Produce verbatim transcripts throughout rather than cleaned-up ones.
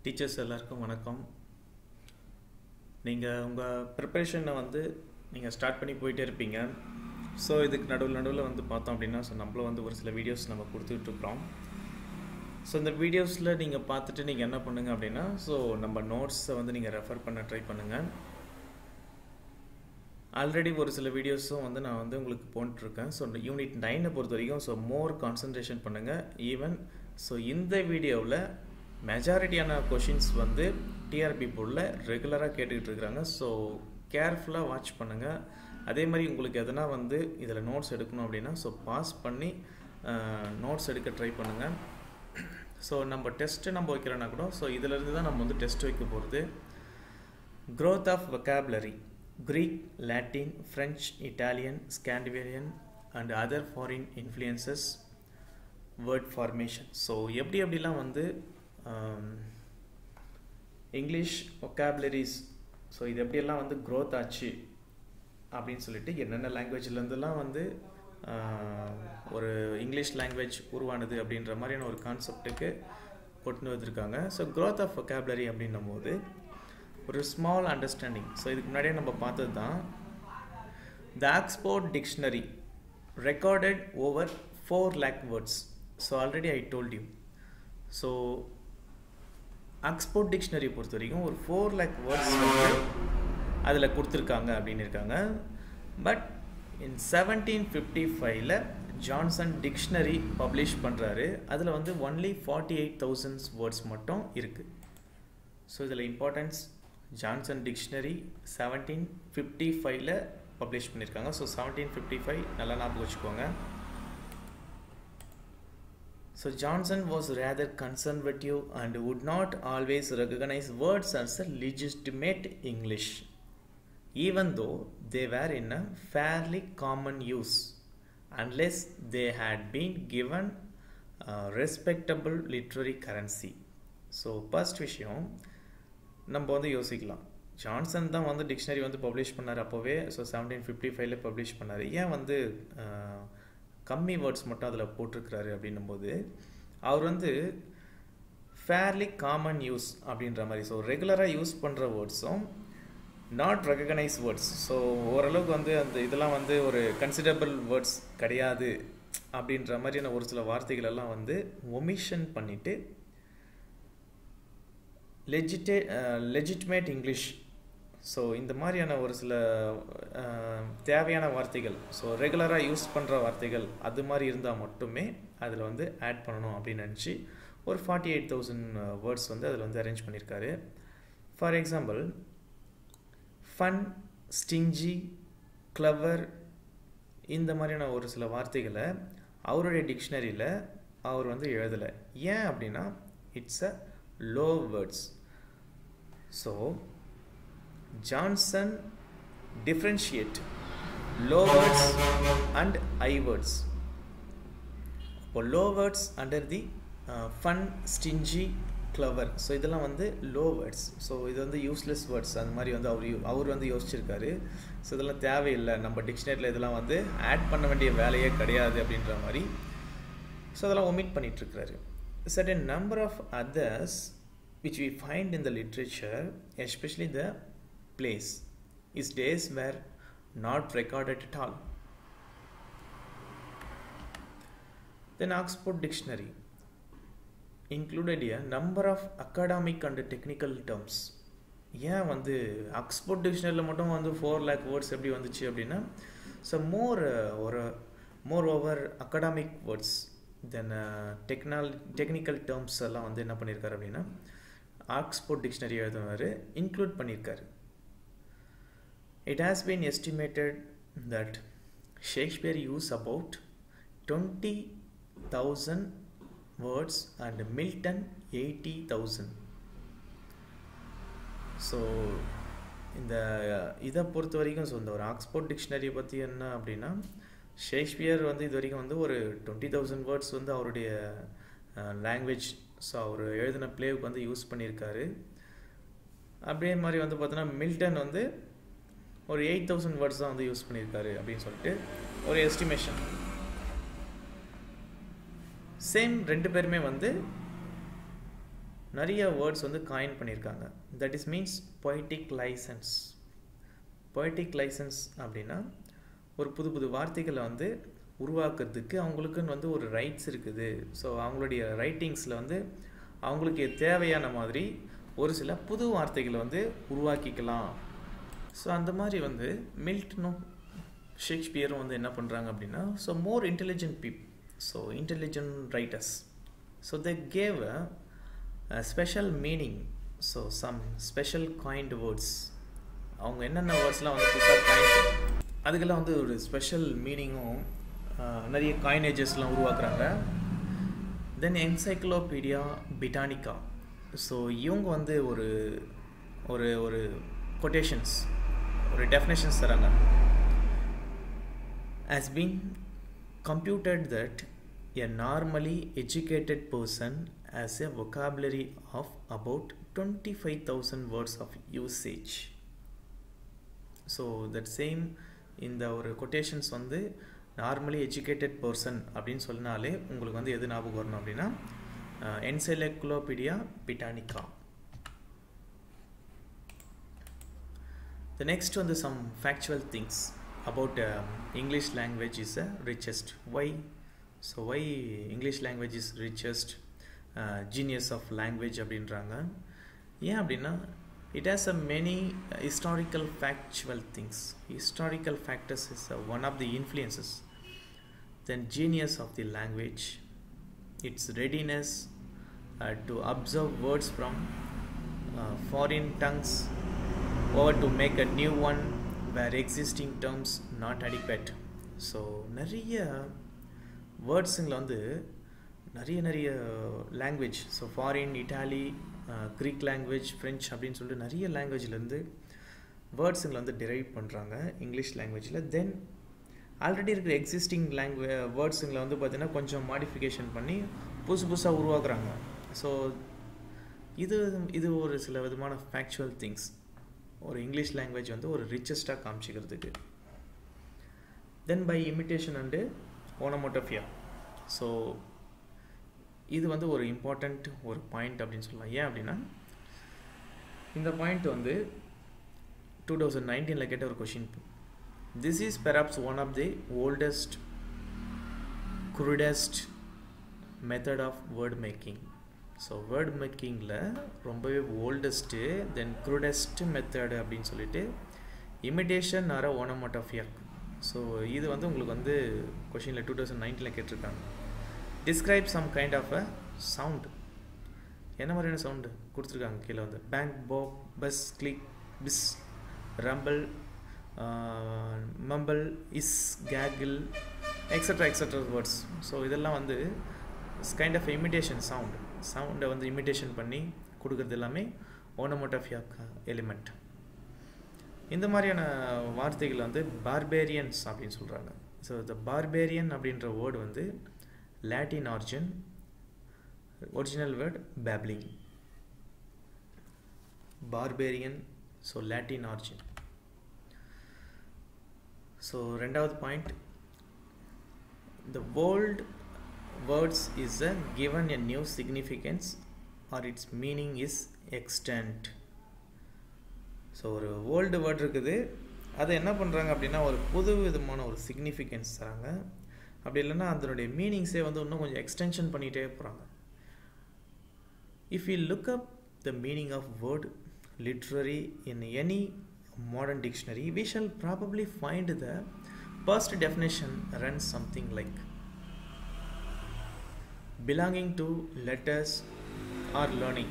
Teachers எல்லாருக்கும் வணக்கம். நீங்கள் உங்கள் ப்ரிப்பரேஷனை வந்து நீங்கள் ஸ்டார்ட் பண்ணி போயிட்டே இருப்பீங்க. ஸோ இதுக்கு நடுவில் நடுவில் வந்து பார்த்தோம் அப்படின்னா ஸோ நம்மளும் வந்து ஒரு சில வீடியோஸ் நம்ம கொடுத்துட்ருக்குறோம். ஸோ இந்த வீடியோஸில் நீங்கள் பார்த்துட்டு நீங்கள் என்ன பண்ணுங்கள் அப்படின்னா ஸோ நம்ம நோட்ஸை வந்து நீங்கள் ரெஃபர் பண்ண ட்ரை பண்ணுங்கள். ஆல்ரெடி ஒரு சில வீடியோஸும் வந்து நான் வந்து உங்களுக்கு போட்டுருக்கேன். ஸோ யூனிட் நைனை பொறுத்த வரைக்கும் ஸோ மோர் கான்சன்ட்ரேஷன் பண்ணுங்கள். ஈவன் ஸோ இந்த வீடியோவில் மெஜாரிட்டியான கொஷின்ஸ் வந்து டிஆர்பி போர்டில் ரெகுலராக கேட்டுக்கிட்டு இருக்கிறாங்க. ஸோ கேர்ஃபுல்லாக வாட்ச் பண்ணுங்கள். அதே மாதிரி உங்களுக்கு எதனா வந்து இதில் நோட்ஸ் எடுக்கணும் அப்படின்னா ஸோ பாஸ் பண்ணி நோட்ஸ் எடுக்க ட்ரை பண்ணுங்கள். ஸோ நம்ம டெஸ்ட்டு நம்ம வைக்கிறோன்னா கூட ஸோ இதிலேருந்து தான் நம்ம வந்து டெஸ்ட் வைக்க போகிறது. growth of vocabulary, Greek, Latin, French, Italian, Scandinavian and other foreign influences, word formation. So எப்படி எப்படிலாம் வந்து இங்கிலீஷ் vocabularies ஸோ இது எப்படியெல்லாம் வந்து க்ரோத் ஆச்சு அப்படின்னு சொல்லிட்டு என்னென்ன லாங்குவேஜ்லேருந்துலாம் வந்து ஒரு இங்கிலீஷ் லாங்குவேஜ் உருவானது அப்படின்ற மாதிரியான ஒரு கான்செப்டுக்கு கொண்டு வந்திருக்காங்க. ஸோ க்ரோத் ஆஃப் vocabulary அப்படின்னும் போது ஒரு ஸ்மால் அண்டர்ஸ்டாண்டிங். ஸோ இதுக்கு முன்னாடியே நம்ம பார்த்தது தான். The Oxford dictionary recorded over four lakh words. So already I told you. So Oxford dictionary பொறுத்த வரைக்கும் ஒரு ஃபோர் லேக் வேர்ட்ஸ் வந்து அதில் கொடுத்துருக்காங்க அப்படின்னு இருக்காங்க. பட் இன் செவன்டீன் ஃபிஃப்டி ஃபைவ்ல ஜான்சன் டிக்ஷனரி பப்ளிஷ் பண்ணுறாரு. அதில் வந்து only forty eight thousands words மட்டும் இருக்குது. ஸோ இதில் importance Johnson dictionary seventeen fifty ஃபைவ்ல பப்ளிஷ் பண்ணியிருக்காங்க. ஸோ செவன்டீன் ஃபிஃப்டி ஃபைவ் நல்லா ஞாபகம் வச்சுக்கோங்க. So Johnson was rather conservative and would not always recognise words as a legitimate English, even though they were in a fairly common use, unless they had been given a respectable literary currency. So first விஷயம் நம்ம வந்து யோசிக்கலாம். Johnson தான் வந்து dictionary வந்து publish பண்ணார் அப்போவே. So seventeen fifty ஃபைவ்ல பப்ளிஷ் பண்ணார். ஏன் வந்து கம்மி வேர்ட்ஸ் மட்டும் அதில் போட்டிருக்கிறாரு அப்படின்னும் போது அவர் வந்து ஃபேர்லி காமன் யூஸ் அப்படின்ற மாதிரி ஸோ ரெகுலராக யூஸ் பண்ணுற வேர்ட்ஸும் நாட் ரெகனைஸ் வேர்ட்ஸ் ஸோ ஓரளவுக்கு வந்து அந்த இதெல்லாம் வந்து ஒரு கன்சிடரபிள் வேர்ட்ஸ் கிடையாது அப்படின்ற மாதிரியான ஒரு சில வார்த்தைகள் எல்லாம் வந்து ஒமிஷன் பண்ணிவிட்டு லெஜிட்டே லெஜிட்டிமேட் இங்கிலீஷ் ஸோ இந்த மாதிரியான ஒரு சில தேவையான வார்த்தைகள் ஸோ ரெகுலராக யூஸ் பண்ணுற வார்த்தைகள் அது மாதிரி இருந்தால் மட்டுமே அதில் வந்து ஆட் பண்ணணும் அப்படின்னு நினச்சி ஒரு ஃபார்ட்டி எயிட் தௌசண்ட் வேர்ட்ஸ் வந்து அதில் வந்து அரேஞ்ச் பண்ணியிருக்காரு. For example fun, stingy, clever இந்த மாதிரியான ஒரு சில வார்த்தைகளை அவருடைய டிக்ஷனரியில் அவர் வந்து எழுதலை. ஏன் அப்படின்னா it's a low words. So Johnson differentiate low words and high words. For low words under the uh, fun, stingy, clever. So இதெல்லாம் வந்து low words. So இது வந்து useless words அந்த மாதிரி வந்து அவர் அவர் வந்து யோசிச்சிருக்காரு. ஸோ இதெல்லாம் தேவையில்லை, நம்ம டிக்ஷனரியில் இதெல்லாம் வந்து ஆட் பண்ண வேண்டிய வேலையே கிடையாது அப்படின்ற மாதிரி ஸோ அதெல்லாம் ஒமிட் பண்ணிகிட்ருக்கிறாரு. Certain number of others which we find in the literature, especially the plays, his days were not recorded at all. Then Oxford Dictionary included a number of academic and technical terms. ஏன் வந்து Oxford டிக்ஷனரியில் மட்டும் வந்து four lakh words எப்படி வந்துச்சு அப்படின்னா so more ஒரு more over academic words then டெக்னால் technical terms எல்லாம் வந்து என்ன பண்ணியிருக்காரு அப்படின்னா ஆக்ஸ்போர்ட் டிக்ஷனரி எழுதுனாரு இன்க்ளூட் பண்ணியிருக்காரு. It has been estimated that Shakespeare use about twenty thousand words and Milton eighty thousand. So இந்த இதை பொறுத்த வரைக்கும் ஸோ இந்த ஒரு ஆக்ஸ்போர்ட் டிக்ஷனரியை பற்றி என்ன அப்படின்னா ஷேக்ஸ்பியர் வந்து இது வரைக்கும் வந்து ஒரு டுவெண்ட்டி தௌசண்ட் வேர்ட்ஸ் வந்து அவருடைய லாங்குவேஜ் ஸோ அவர் எழுதின பிளேவுக்கு வந்து யூஸ் பண்ணியிருக்காரு. அப்படியே மாதிரி வந்து பார்த்தோன்னா மில்டன் வந்து ஒரு எயிட் தௌசண்ட் வேர்ட்ஸ் தான் வந்து யூஸ் பண்ணியிருக்காரு அப்படின்னு சொல்லிட்டு ஒரு எஸ்டிமேஷன். சேம் ரெண்டு பேருமே வந்து நிறைய வேர்ட்ஸ் வந்து காயின் பண்ணியிருக்காங்க. That is means poetic licence. Poetic licence அப்படின்னா ஒரு புது புது வார்த்தைகளை வந்து உருவாக்குறதுக்கு அவங்களுக்குன்னு வந்து ஒரு ரைட்ஸ் இருக்குது. ஸோ அவங்களுடைய ரைட்டிங்ஸில் வந்து அவங்களுக்கு தேவையான மாதிரி ஒரு சில புது வார்த்தைகளை வந்து உருவாக்கிக்கலாம். ஸோ அந்த மாதிரி வந்து மில்டனும் ஷேக்ஸ்பியரும் வந்து என்ன பண்ணுறாங்க அப்படின்னா, so more intelligent people, so intelligent writers, so they gave a special meaning, so some special coined words. அவங்க என்னென்ன வேர்ட்ஸ்லாம் வந்து புதுசாக காயின், அதுக்கெல்லாம் வந்து ஒரு ஸ்பெஷல் மீனிங்கும் நிறைய காயினேஜஸ்லாம் உருவாக்குறாங்க. தென் என்சைக்ளோபீடியா பிரிட்டானிக்கா, ஸோ இவங்க வந்து ஒரு ஒரு ஒரு கொட்டேஷன்ஸ், ஒரு டெஃபினேஷன்ஸ் தராங்க. has been computed that a normally educated person has a vocabulary of about twenty-five thousand words of usage. So that same இந்த ஒரு கொட்டேஷன்ஸ் வந்து நார்மலி எஜுகேட்டட் பர்சன் அப்படின்னு சொன்னாலே உங்களுக்கு வந்து எது ஞாபகம் வரணும் அப்படின்னா Encyclopaedia Britannica. The next one is some factual things about uh, English language is the richest. Why? So why English language is richest uh, genius of language அப்படின்றாங்க. ஏன் அப்படின்னா it has a many uh, historical factual things. Historical factors is uh, one of the influences. Then genius of the language, its readiness uh, to observe words from uh, foreign tongues or to make a new one where existing terms not adequate. So நிறைய வேர்ட்ஸுங்களை வந்து நிறைய நிறைய language, so foreign, Italy, Greek language, French அப்படின்னு சொல்லிட்டு நிறைய லாங்குவேஜ்லேருந்து வேர்ட்ஸுங்களை வந்து drive பண்ணுறாங்க English லாங்குவேஜில். தென் ஆல்ரெடி இருக்கிற எக்ஸிஸ்டிங் லாங்குவே வேர்ட்ஸுங்களை வந்து பார்த்திங்கன்னா கொஞ்சம் மாடிஃபிகேஷன் பண்ணி புதுசு புதுசாக உருவாக்குறாங்க. ஸோ இது இது ஒரு சில விதமான ஃபேக்சுவல் திங்ஸ் ஒரு இங்கிலீஷ் லாங்குவேஜ் வந்து ஒரு ரிச்சஸ்ட்டாக காமிச்சிக்கிறதுக்கு. Then by imitation and onomatopoeia, so இது வந்து ஒரு இம்பார்ட்டண்ட் ஒரு பாயிண்ட் அப்படின்னு சொல்லலாம். ஏன் அப்படின்னா இந்த பாயிண்ட் வந்து டூ தௌசண்ட் நைன்டீனில் கேட்ட ஒரு question. This is perhaps one of the oldest crudest method of word making. So word மேக்கிங்கில் ரொம்பவே ஓல்டஸ்ட்டு தென் க்ரூடஸ்ட் மெத்தடு அப்படின்னு சொல்லிட்டு இமிடேஷன் ஆர் ஓனமோட்டோஃபியா. ஸோ இது வந்து உங்களுக்கு வந்து கொஷினில் டூ தௌசண்ட் நைன்டீனில் கேட்டிருக்காங்க. Describe some kind of a sound. என்ன மாதிரியான சவுண்டு கொடுத்துருக்காங்க கீழே வந்து bang, pop, buzz, click, fizz, rumble, mumble, hiss, cackle, etcetera etcetera words. So இதெல்லாம் வந்து கைண்ட் ஆஃப் இமிடேஷன் சவுண்டு. சவுண்டை வந்து இமிடேஷன் பண்ணி கொடுக்குறது எல்லாமே ஓனமோட்டோஃபியா எலிமெண்ட். இந்த மாதிரியான வார்த்தைகள் வந்து பார்பேரியன்ஸ் அப்படின்னு சொல்கிறாங்க. ஸோ இந்த பார்பேரியன் அப்படின்ற வேர்டு வந்து Latin origin, original word babbling. Barbarian, so Latin origin. So ரெண்டாவது point, the old words is a given a new significance or its meaning is extant. So ஒரு ஓல்டு வேர்ட் இருக்குது, அதை என்ன பண்ணுறாங்க அப்படின்னா ஒரு புது விதமான ஒரு சிக்னிஃபிகன்ஸ் தராங்க. அப்படி இல்லைன்னா அதனுடைய மீனிங்ஸே வந்து இன்னும் கொஞ்சம் எக்ஸ்டென்ஷன் பண்ணிகிட்டே போகிறாங்க. If you look up the meaning of word literary in any modern dictionary, we shall probably find the first definition runs something like belonging to, letters or learning.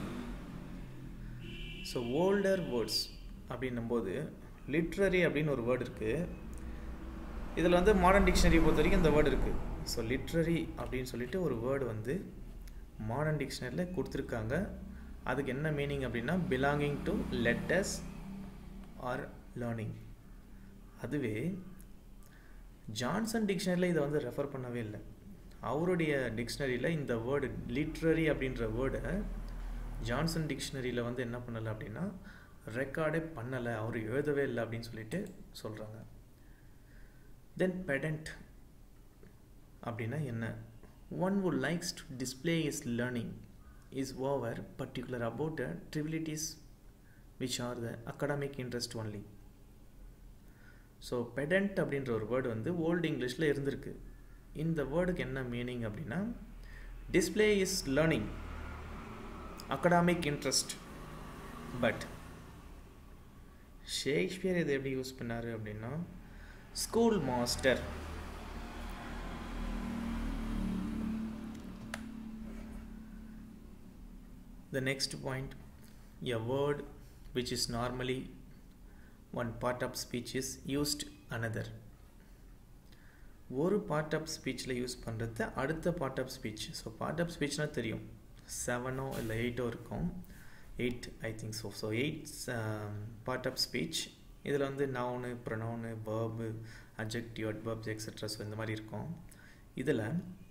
So older words அப்படின்னும் போது literary அப்படின்னு ஒரு word இருக்குது. இதில் வந்து modern dictionary பொறுத்த வரைக்கும் இந்த வேர்டு இருக்குது. ஸோ லிட்ரரி அப்படின்னு சொல்லிட்டு ஒரு வேர்டு வந்து மாடர்ன் டிக்ஷனரியில் கொடுத்துருக்காங்க. அதுக்கு என்ன மீனிங் அப்படின்னா belonging to letters or learning. அதுவே ஜான்சன் டிக்ஷனரியில் இதை வந்து ரெஃபர் பண்ணவே இல்லை. அவருடைய டிக்ஷனரியில் இந்த வேர்டு லிட்ரரி அப்படின்ற வேர்டை ஜான்சன் டிக்ஷனரியில் வந்து என்ன பண்ணலை அப்படின்னா ரெக்கார்டே பண்ணலை, அவர் எழுதவே இல்லை அப்படின்னு சொல்லிட்டு சொல்கிறாங்க. தென் பெடண்ட் அப்படின்னா என்ன? One who likes to display his learning is over particular about the trivialities which are the academic interest only. So pedant அப்படின்ற ஒரு வேர்டு வந்து ஓல்டு இங்கிலீஷில் இருந்திருக்கு. இந்த வேர்டுக்கு என்ன மீனிங் அப்படின்னா display is learning academic interest. But Shakespeare இதை எப்படி யூஸ் பண்ணார் அப்படின்னா school master. The next point, a word which is normally one part of speech is used another. ஒரு பார்ட் ஆஃப் ஸ்பீச்சில் யூஸ் பண்ணுறது அடுத்த part of speech. So part of ஸ்பீச்னால் தெரியும், செவனோ இல்லை எயிட்டோ இருக்கும். Eight I think so. So eight part of speech. இதில் வந்து noun, pronoun, verb, adjective, adverbs etcetera. So இந்த மாதிரி இருக்கும். இதில்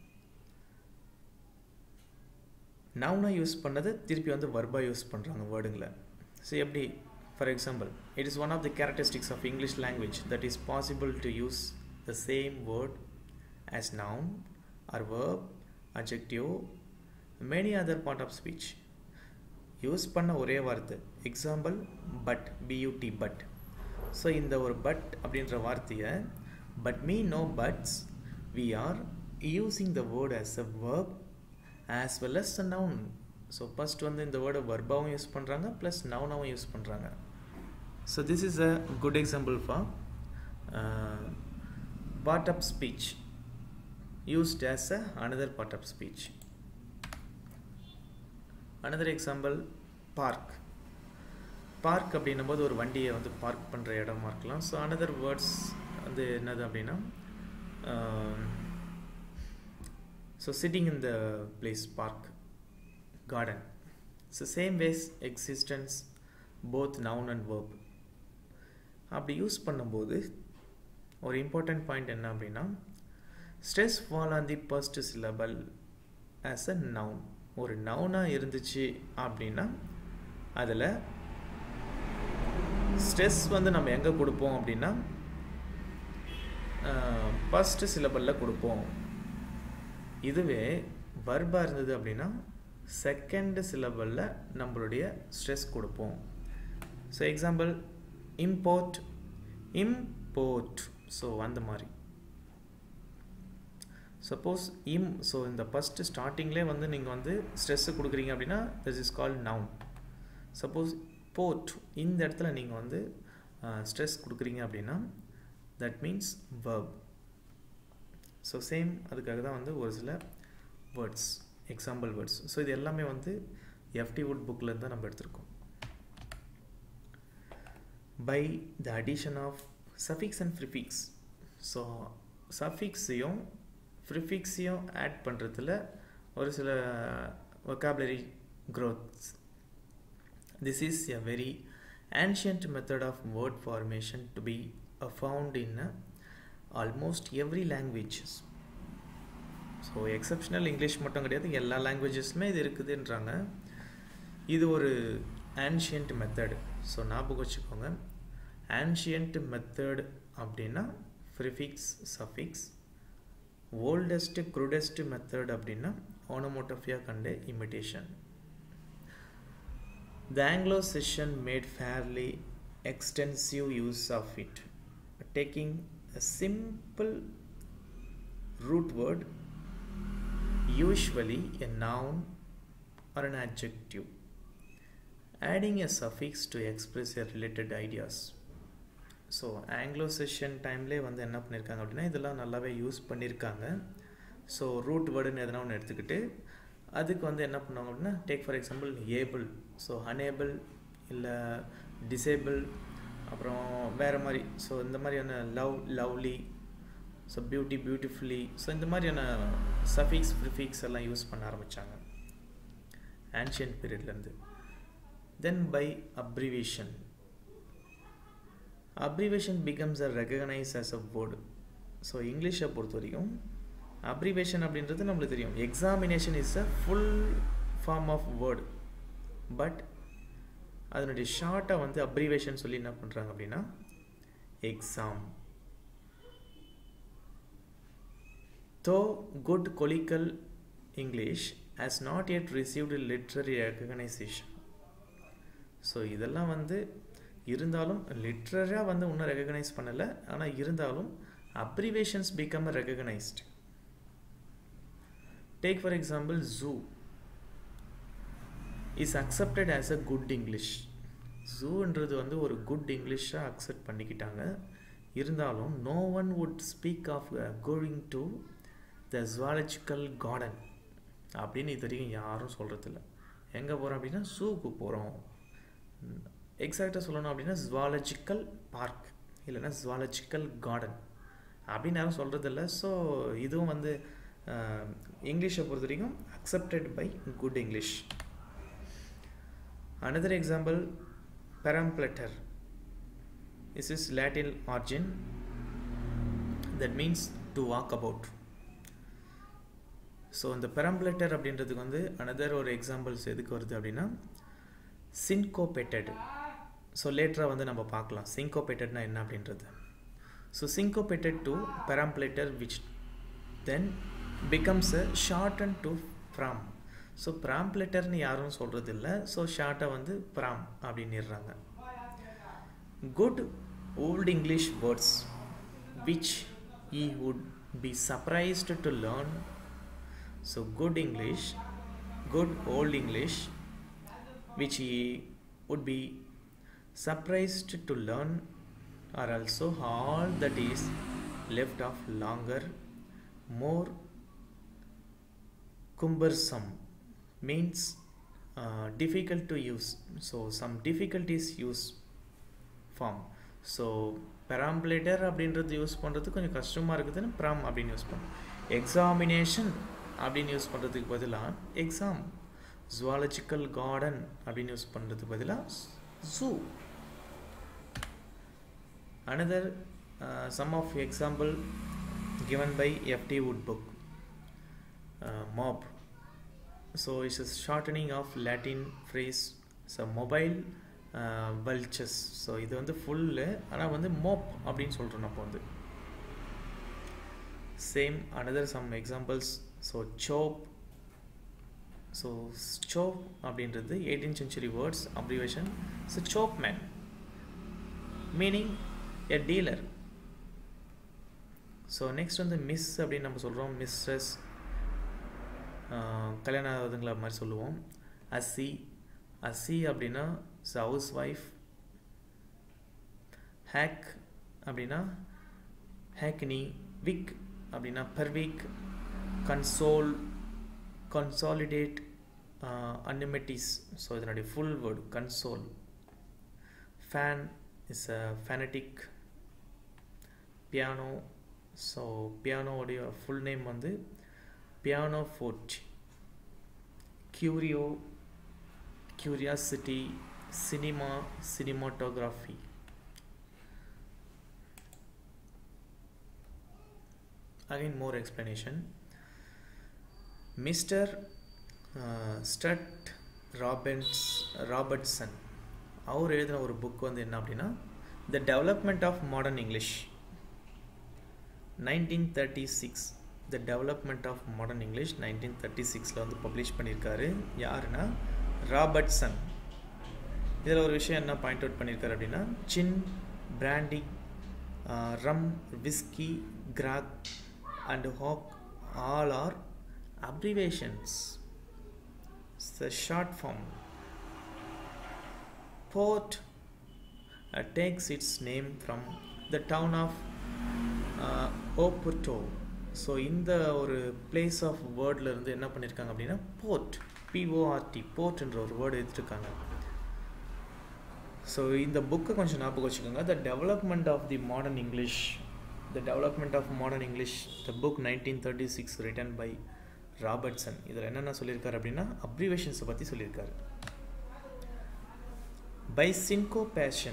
நவுனாக யூஸ் பண்ணதை திருப்பி வந்து வர்பாக யூஸ் பண்ணுறாங்க வேர்டுங்களை. ஸோ எப்படி, for example, it is one of the characteristics of English language that is possible to use the same word as noun or verb, adjective, many other part of speech. Use பண்ண ஒரே வார்த்தை. Example but, beauty but. So இந்த ஒரு but அப்படின்ற வார்த்தையை but me no buts we are using the word as a verb as well as a noun. So first வந்து இந்த வேர்டை வர்பாவும் யூஸ் பண்ணுறாங்க ப்ளஸ் நவுனாவும் யூஸ் பண்ணுறாங்க. So this is a good example for part of speech used as a another part of speech. Another example, park. Park அப்படின்னும் போது ஒரு வண்டியை வந்து பார்க் பண்ணுற இடமா இருக்கலாம். ஸோ அனதர் வேர்ட்ஸ் வந்து என்னது அப்படின்னா so sitting in the place, park, garden. So same ways existence both noun and verb. அப்படி யூஸ் பண்ணும்போது ஒரு இம்பார்ட்டண்ட் பாயிண்ட் என்ன அப்படின்னா stress fall on the first syllable as a noun. ஒரு நவுனாக இருந்துச்சு அப்படின்னா அதில் ஸ்ட்ரெஸ் வந்து நம்ம எங்கே கொடுப்போம் அப்படின்னா ஃபஸ்ட்டு சிலபலில் கொடுப்போம். இதுவே வர்பாக இருந்தது அப்படின்னா செகண்ட் சிலபலில் நம்மளுடைய ஸ்ட்ரெஸ் கொடுப்போம். So example import, import. So அந்த மாதிரி சப்போஸ் இம் ஸோ இந்த ஃபஸ்ட்டு ஸ்டார்டிங்லேயே வந்து நீங்கள் வந்து ஸ்ட்ரெஸ்ஸு கொடுக்குறீங்க அப்படின்னா this is called noun. Suppose port இந்த இடத்துல நீங்கள் வந்து ஸ்ட்ரெஸ் கொடுக்குறீங்க அப்படின்னா that means verb. So same அதுக்காக தான் வந்து ஒரு சில வேர்ட்ஸ், எக்ஸாம்பிள் வேர்ட்ஸ். ஸோ இது எல்லாமே வந்து எஃப்டி வுட் புக்கில் தான் நம்ம எடுத்திருக்கோம். By the addition of suffix and prefix. So சஃபிக்ஸையும் ப்ரிஃபிக்ஸையும் ஆட் பண்ணுறதுல ஒரு சில vocabulary growths. This is a very ancient method of word formation to be uh, found in uh, almost every languages. So exceptional English மட்டும் கிடையாது, எல்லா லாங்குவேஜஸ்மே இது இருக்குதுன்றாங்க. இது ஒரு ஆன்ஷியன்ட் மெத்தட். ஸோ ஞாபகம் வச்சுக்கோங்க, ஆன்ஷியன்ட் மெத்தட் அப்படின்னா prefix, suffix. Oldest crudest method அப்படின்னா ஓனோமோட்டோபியா கண்டே imitation. The Anglo-Saxon made fairly extensive use of it, taking a simple root word, usually a noun or an adjective, adding a suffix to express a related ideas. So Anglo-Saxon டைம்லேயே வந்து என்ன பண்ணியிருக்காங்க அப்படின்னா இதெல்லாம் நல்லாவே use பண்ணியிருக்காங்க. So root வேர்டுன்னு எதனா ஒன்று எடுத்துக்கிட்டு அதுக்கு வந்து என்ன பண்ணுவாங்க அப்படின்னா take for example able, so enable இல்லை டிசேபிள், அப்புறம் வேறு மாதிரி. ஸோ இந்த மாதிரியான love, lovely, so beauty, beautifully. So இந்த மாதிரியான சஃபிக்ஸ், ப்ரிஃபிக்ஸ் எல்லாம் யூஸ் பண்ண ஆரம்பித்தாங்க ஆன்ஷியன்ட் பீரியட்லேருந்து. Then by abbreviation. Abbreviation becomes a recognise as a word. So இங்கிலீஷை பொறுத்த வரைக்கும் அப்ரிவேஷன் அப்படின்றது நம்மளுக்கு தெரியும். Examination is a full form of word, but அதனுடைய ஷார்ட்டாக வந்து அப்ரிவேஷன் சொல்லி என்ன பண்ணுறாங்க அப்படின்னா exam. Though good colloquial English has not yet received literary recognition. So இதெல்லாம் வந்து இருந்தாலும் லிட்ரரியாக வந்து இன்னும் ரெகக்னைஸ் பண்ணலை, ஆனால் இருந்தாலும் abbreviations become recognised. Take for example zoo is accepted as a good English. ஜூன்றது வந்து ஒரு குட் இங்கிலீஷாக அக்செப்ட் பண்ணிக்கிட்டாங்க. இருந்தாலும் no one would speak of going to the zoological garden அப்படின்னு இது வரைக்கும் யாரும் சொல்கிறதில்ல. எங்கே போகிறோம் அப்படின்னா ஜூக்கு போகிறோம். எக்ஸாக்டாக சொல்லணும் அப்படின்னா ஜுவாலஜிக்கல் பார்க் இல்லைன்னா ஜுவாலஜிக்கல் கார்டன் அப்படின்னு யாரும் சொல்கிறதில்ல. ஸோ இதுவும் வந்து இங்கிலீஷை பொறுத்த வரைக்கும் accepted by good English. Another example perambulator. This is Latin origin, that means to walk about. So இந்த பெரம்ப்ளெட்டர் அப்படின்றதுக்கு வந்து அனதர் ஒரு எக்ஸாம்பிள்ஸ் எதுக்கு வருது அப்படின்னா சின்கோபேட்டட். ஸோ லேட்டராக வந்து நம்ம பார்க்கலாம் சின்கோபேட்டட்னா என்ன அப்படின்றது. So syncopated to perambulator which then becomes a shorten to pram. So ப்ராம்ப்ளெட்டர்னு யாரும் சொல்கிறது இல்லை. ஸோ ஷார்ட்டாக வந்து ப்ராம் அப்படின்னுறாங்க. Good old English words which he would be surprised to learn. So good English, good old English which he would be surprised to learn are also all that is left of longer, more cumbersome, means uh, difficult to use. So some difficulties use form. So perambulator அப்படின்றது use பண்ணுறது கொஞ்சம் கஷ்டமாக இருக்குதுன்னு ப்ராம் அப்படின்னு use பண்ணும். Examination அப்படின்னு use பண்ணுறதுக்கு பதிலாக எக்ஸாம். ஜுவாலஜிக்கல் கார்டன் அப்படின்னு யூஸ் பண்ணுறதுக்கு பதிலாக zoo. Another some of example given by F T Woodbuck. uh, mob. So it's a shortening of Latin phrase. So mobile uh, vultures. So இது வந்து full ஆனால் வந்து mop அப்படின்னு சொல்கிறோம் நம்ம வந்து. Same another some examples. So chop. So chop அப்படின்றது eighteenth century words abbreviation. So chopman meaning a dealer. So next வந்து miss அப்படின்னு நம்ம சொல்கிறோம். mistress கல்யாணம் ஆகுதுங்களா மாதிரி சொல்லுவோம். அசி அசி அப்படின்னா ஹவுஸ் ஒய்ஃப். ஹேக் அப்படின்னா ஹேக்னி. விக் அப்படின்னா per week. Consol consolidate uh, annuities. So இதனுடைய full word console. Fan is a fanatic. Piano. So piano உடைய full name வந்து pianoforte. Curio curiosity. Cinema cinematography. Again more explanation. Mister uh, Stuart Robbins Robertson அவர் எழுதின ஒரு book வந்து என்ன அப்படின்னா The Development of Modern English nineteen thirty-six. The Development of Modern English nineteen thirty-six ல வந்து பப்ளிஷ் பண்ணியிருக்காரு. யாருன்னா ராபர்ட்சன். இதில் ஒரு விஷயம் என்ன பாயிண்ட் அவுட் பண்ணியிருக்காரு அப்படின்னா gin, brandy, rum, whisky, grog and hock all are abbreviations. It's the short form. Port uh, takes its name from the town of uh, Oporto. So இந்த ஒரு place of wordல இருந்து என்ன பண்ணிருக்காங்க அப்படின்னா port, P O R T, port என்ற ஒரு word எடுத்துருக்காங்க. So இந்த புக்கை கொஞ்சம் ஞாபகம் வச்சுக்கோங்க. The Development of the Modern English. The Development of Modern English. The book nineteen thirty-six written by Robertson. இதில் என்னென்ன சொல்லியிருக்காரு அப்படின்னா அப்ரிவேஷன்ஸை பற்றி சொல்லியிருக்காரு. By syncopation.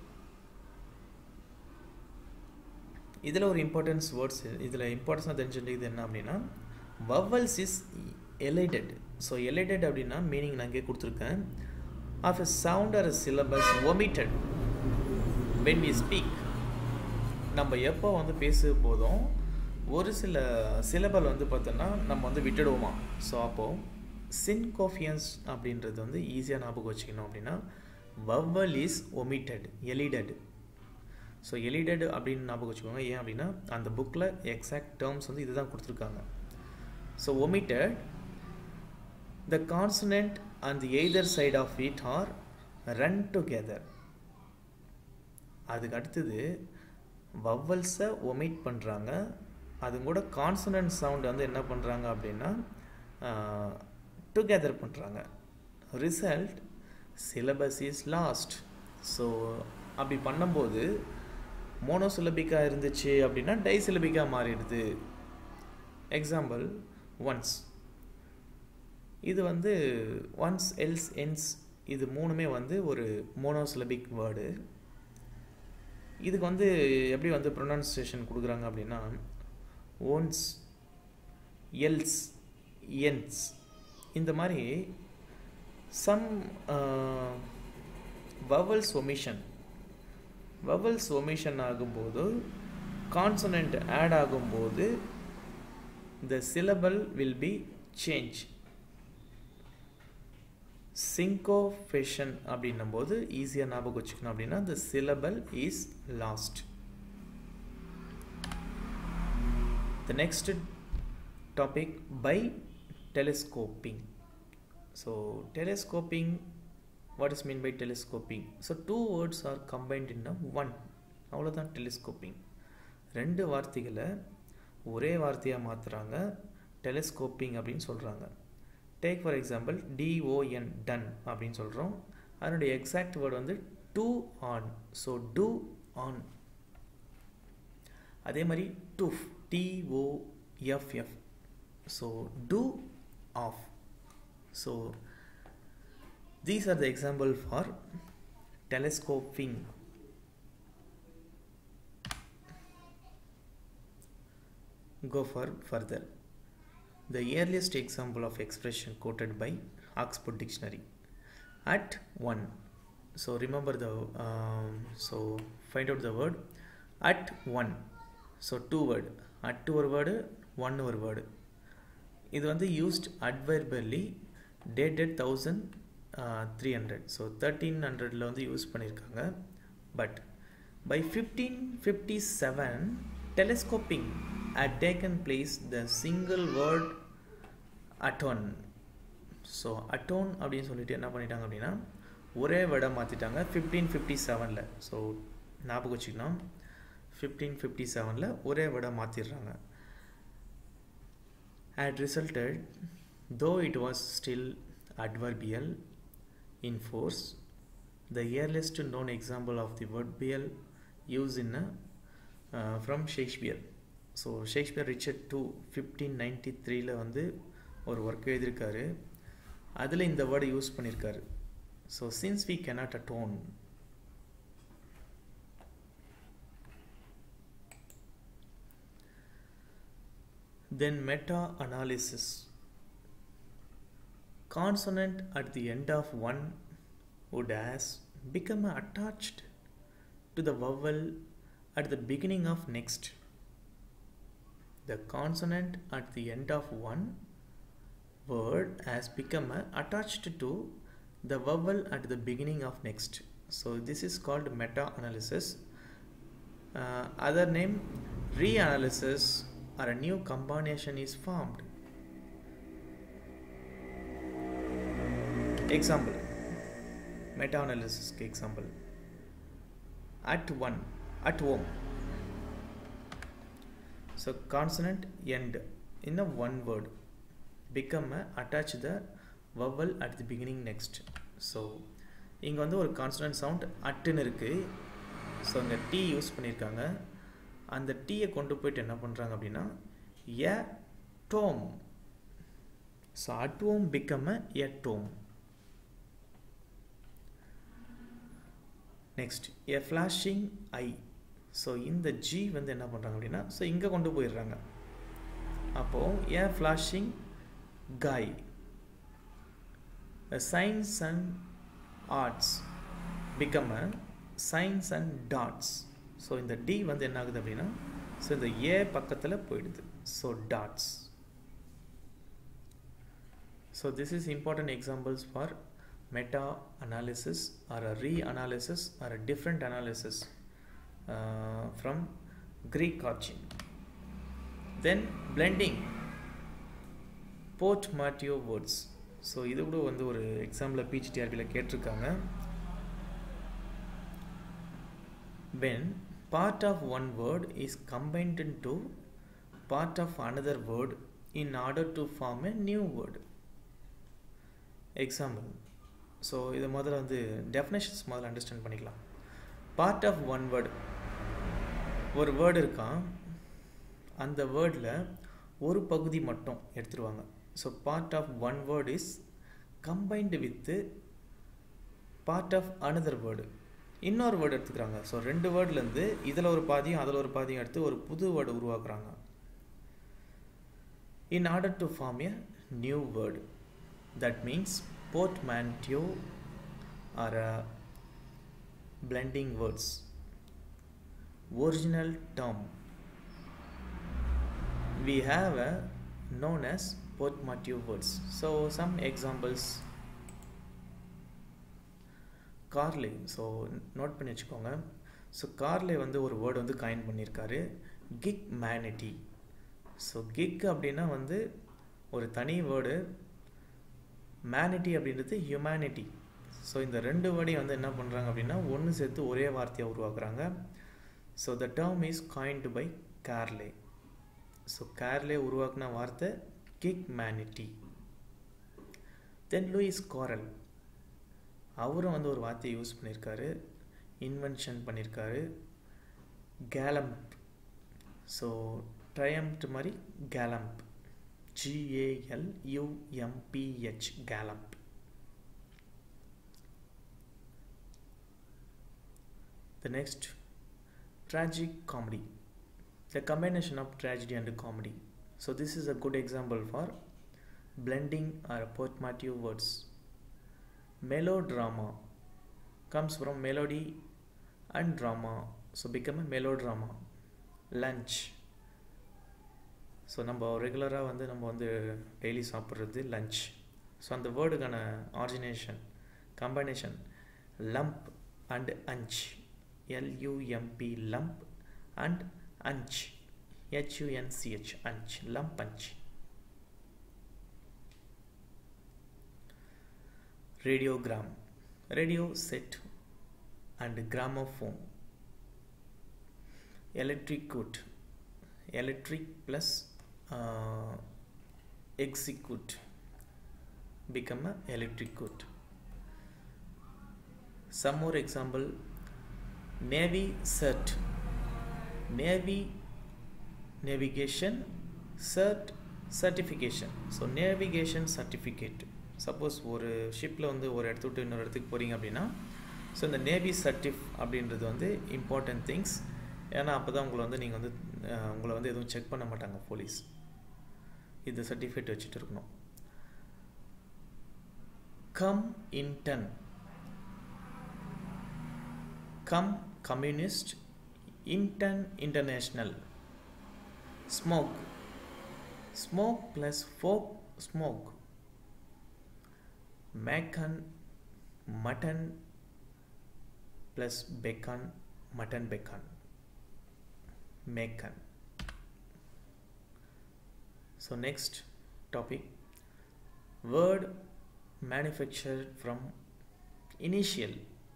இதில் ஒரு இம்பார்ட்டன்ஸ் வேர்ட்ஸ், இதில் இம்பார்ட்டன்ஸாக தெரிஞ்சுட்டு என்ன அப்படின்னா vowels is elided. So elided அப்படின்னா மீனிங் நான் இங்கே கொடுத்துருக்கேன். Of a sound or a syllable omitted when we speak. நம்ம எப்போ வந்து பேச போதும் ஒரு சில சிலபல் வந்து பார்த்தோன்னா நம்ம வந்து விட்டுடுவோமா. ஸோ அப்போது சின்கோஃபியன்ஸ் அப்படின்றது வந்து ஈஸியாக ஞாபகம் வச்சுக்கணும் அப்படின்னா vowel is omitted, elided. So elided அப்படின்னு ஞாபகம் வச்சுக்கோங்க. ஏன் அப்படின்னா அந்த புக்கில் எக்ஸாக்ட் டேர்ம்ஸ் வந்து இதுதான் கொடுத்துருக்காங்க. So omitted, the consonant on the either side of it are run together. அதுக்கு அடுத்தது வவ்வல்ஸை ஒமிட் பண்ணுறாங்க, அது கூட கான்சனன்ட் சவுண்ட் வந்து என்ன பண்ணுறாங்க அப்படின்னா டுகெதர் பண்ணுறாங்க. Result syllable is lost. So அப்படி பண்ணும்போது மோனோசிலபிக்காக இருந்துச்சு அப்படின்னா டைசிலபிக்காக மாறிடுது. எக்ஸாம்பிள் ஒன்ஸ், இது வந்து ஒன்ஸ் எல்ஸ் என்ஸ் இது மூணுமே வந்து ஒரு மோனோசிலபிக் வேர்டு. இதுக்கு வந்து எப்படி வந்து ப்ரொனன்சியேஷன் கொடுக்குறாங்க அப்படின்னா ஒன்ஸ் எல்ஸ் என்ஸ் இந்த மாதிரி some vowels omission vowels omission ஆகும்போது கான்சனன்ட் ஆட் ஆகும்போது the syllable will be change. Syncopation அப்படின்னும் போது ஈஸியாக ஞாபகம் வச்சுக்கணும் அப்படின்னா the syllable is lost. The next topic, by telescoping. So telescoping, what is mean by telescoping? So two words are combined in a one. அவ்வளோதான் telescoping. ரெண்டு வார்த்தைகளை ஒரே வார்த்தையாக மாற்றுறாங்க, டெலிஸ்கோப்பிங் அப்படின்னு சொல்கிறாங்க. Take for example D O N don அப்படின்னு சொல்கிறோம். அதனுடைய எக்ஸாக்ட் வேர்டு வந்து do on. So do on. அதே மாதிரி doff, D O F F. So do off. So these are the example for telescoping. Go for further. The earliest example of expression quoted by Oxford Dictionary, at one. So remember the um, so find out the word at one. So two word, at ஒரு word, one ஒரு word. இது வந்து used adverbially dated one thousand three hundred. So thirteen hundred ல வந்து use பண்ணியிருக்காங்க. But by fifteen fifty-seven telescoping had taken place, the single word atone. So atone அப்படின்னு சொல்லிட்டு என்ன பண்ணிட்டாங்க அப்படின்னா ஒரே வேர்டை மாற்றிட்டாங்க ஃபிஃப்டீன் ஃபிஃப்டி செவனில். ஸோ ஞாபகம் வச்சுக்கணும், ஃபிஃப்டீன் ஃபிஃப்டி செவனில் ஒரே வேர்டை மாற்றிடுறாங்க. had resulted, though it was still adverbial in force, the earliest known example of the verbial use in a, uh, from Shakespeare. So Shakespeare Richard two fifteen ninety த்ரீல வந்து ஒரு work எழுதியிருக்காரு, அதில் இந்த வேர்டை யூஸ் பண்ணியிருக்காரு. So since we cannot atone, then metanalysis. Consonant at the end of one would has become attached to the vowel at the beginning of next. The consonant at the end of one word has become attached to the vowel at the beginning of next. So this is called meta-analysis. Uh, other name, reanalysis, or a new combination is formed. Example, meta-analysis ke example. At one, at home. So consonant end in a one word become a attach the vowel at the beginning next. So இங்கே வந்து ஒரு consonant sound அட்டுன்னு இருக்குது. So அங்கே T use பண்ணியிருக்காங்க. அந்த டீயை கொண்டு போயிட்டு என்ன பண்ணுறாங்க அப்படின்னா a tome. So at home become a tome. Next a flashing eye. So இந்த ஜி வந்து என்ன பண்ணுறாங்க அப்படின்னா ஸோ இங்கே கொண்டு போயிடுறாங்க. அப்போது a flashing guy. Science and arts become a science and tarts. So இந்த டி வந்து என்ன ஆகுது அப்படின்னா ஸோ இந்த ஏ பக்கத்தில் போயிடுது. So tarts. So this is important examples for meta-analysis or a re-analysis or a different analysis uh, from Greek origin. Then blending portmanteau words. So இது கூட வந்து ஒரு example P G T R B ல கேட்டிருக்காங்க. When part of one word is combined into part of another word in order to form a new word. Example. So இது முதல்ல வந்து definitions முதல்ல அண்டர்ஸ்டாண்ட் பண்ணிக்கலாம். Part of one word, ஒரு word இருக்கான், அந்த வேர்டில் ஒரு பகுதி மட்டும் எடுத்துருவாங்க. So part of one word is combined with part of another word. இன்னொரு வேர்டு எடுத்துக்கிறாங்க. ஸோ ரெண்டு வேர்ட்லேருந்து இதில் ஒரு பாதியும் அதில் ஒரு பாதியும் எடுத்து ஒரு புது வேர்டு உருவாக்குறாங்க. In order to form a new word. That means portmanteau or a blending words. Original term we have a known as portmanteau words. So some examples. Carley. So note பண்ணி வச்சுக்கோங்க. ஸோ கார்லே வந்து ஒரு word வந்து coin பண்ணியிருக்காரு, kick மேனிட்டி. So kick அப்படின்னா வந்து ஒரு தனி வேர்டு, மேனிட்டி அப்படின்றது ஹியூமனிட்டி. ஸோ இந்த ரெண்டு வேர்டையும் வந்து என்ன பண்ணுறாங்க அப்படின்னா ஒன்று சேர்த்து ஒரே வார்த்தையை உருவாக்குறாங்க. So the term is coined by Carroll. So Carroll உருவாக்குன வார்த்தை கிக் மேனிட்டி. தென் லூயிஸ் காரல், அவரும் வந்து ஒரு வார்த்தையை யூஸ் பண்ணியிருக்காரு, இன்வென்ஷன் பண்ணியிருக்காரு, கேலம்ப். ஸோ ட்ரையம்ப்ட் மாதிரி galumph, G A L U M P H, Gallup. The next, tragic comedy. The combination of tragedy and comedy. So this is a good example for blending or portmanteau words. Melodrama comes from melody and drama, so become a melodrama. Lunch. So நம்ம ரெகுலராக வந்து நம்ம வந்து daily சாப்பிட்றது lunch. So அந்த வேர்டுக்கான origination combination lump and hunch, L U M P lump and hunch, H U N C H hunch, lump hunch. Radiogram, radio set and gramophone. Electrocute, electric plus uh, execute, become a electricute. Some more example, navy cert, navy navigation, cert certification. So navigation certificate, suppose ஒரு ஷிப்பில் வந்து ஒரு இடத்து விட்டு இன்னொரு இடத்துக்கு போகிறீங்க அப்படின்னா, ஸோ இந்த நேவி சர்டிஃப் அப்படின்றது வந்து இம்பார்ட்டன்ட் திங்ஸ். ஏன்னா அப்போ தான் உங்களை வந்து நீங்கள் வந்து உங்களை வந்து எதுவும் செக் பண்ண மாட்டாங்க போலீஸ். இது சர்டிஃபிகேட் வச்சுட்டு இருக்கணும். Comintern, com communist, intern international. Smog, smoke plus fog smog. Macon, mutton plus bacon, mutton bacon, Macon. So next topic, word manufactured from initial.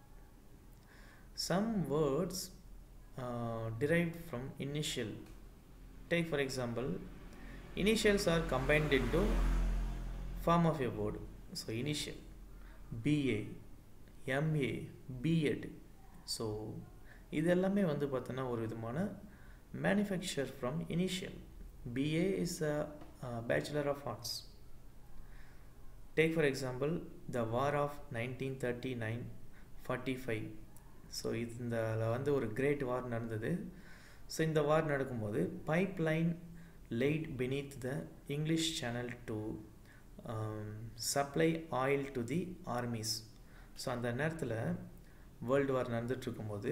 Some words uh, derived from initial. Take for example, initials are combined into form of a word. So initial, B A, M A, B Ed. So இது எல்லாமே வந்து பார்த்தோன்னா ஒரு விதமான manufacture from initial. B A is a, a Bachelor of Arts. Take for example the War of nineteen thirty-nine forty-five. So இந்த வந்து ஒரு great வார் நடந்தது. ஸோ இந்த வார் நடக்கும்போது pipeline laid beneath the English Channel to um, supply oil to the armies. So அந்த நேரத்தில் world war நடந்துட்டுருக்கும்போது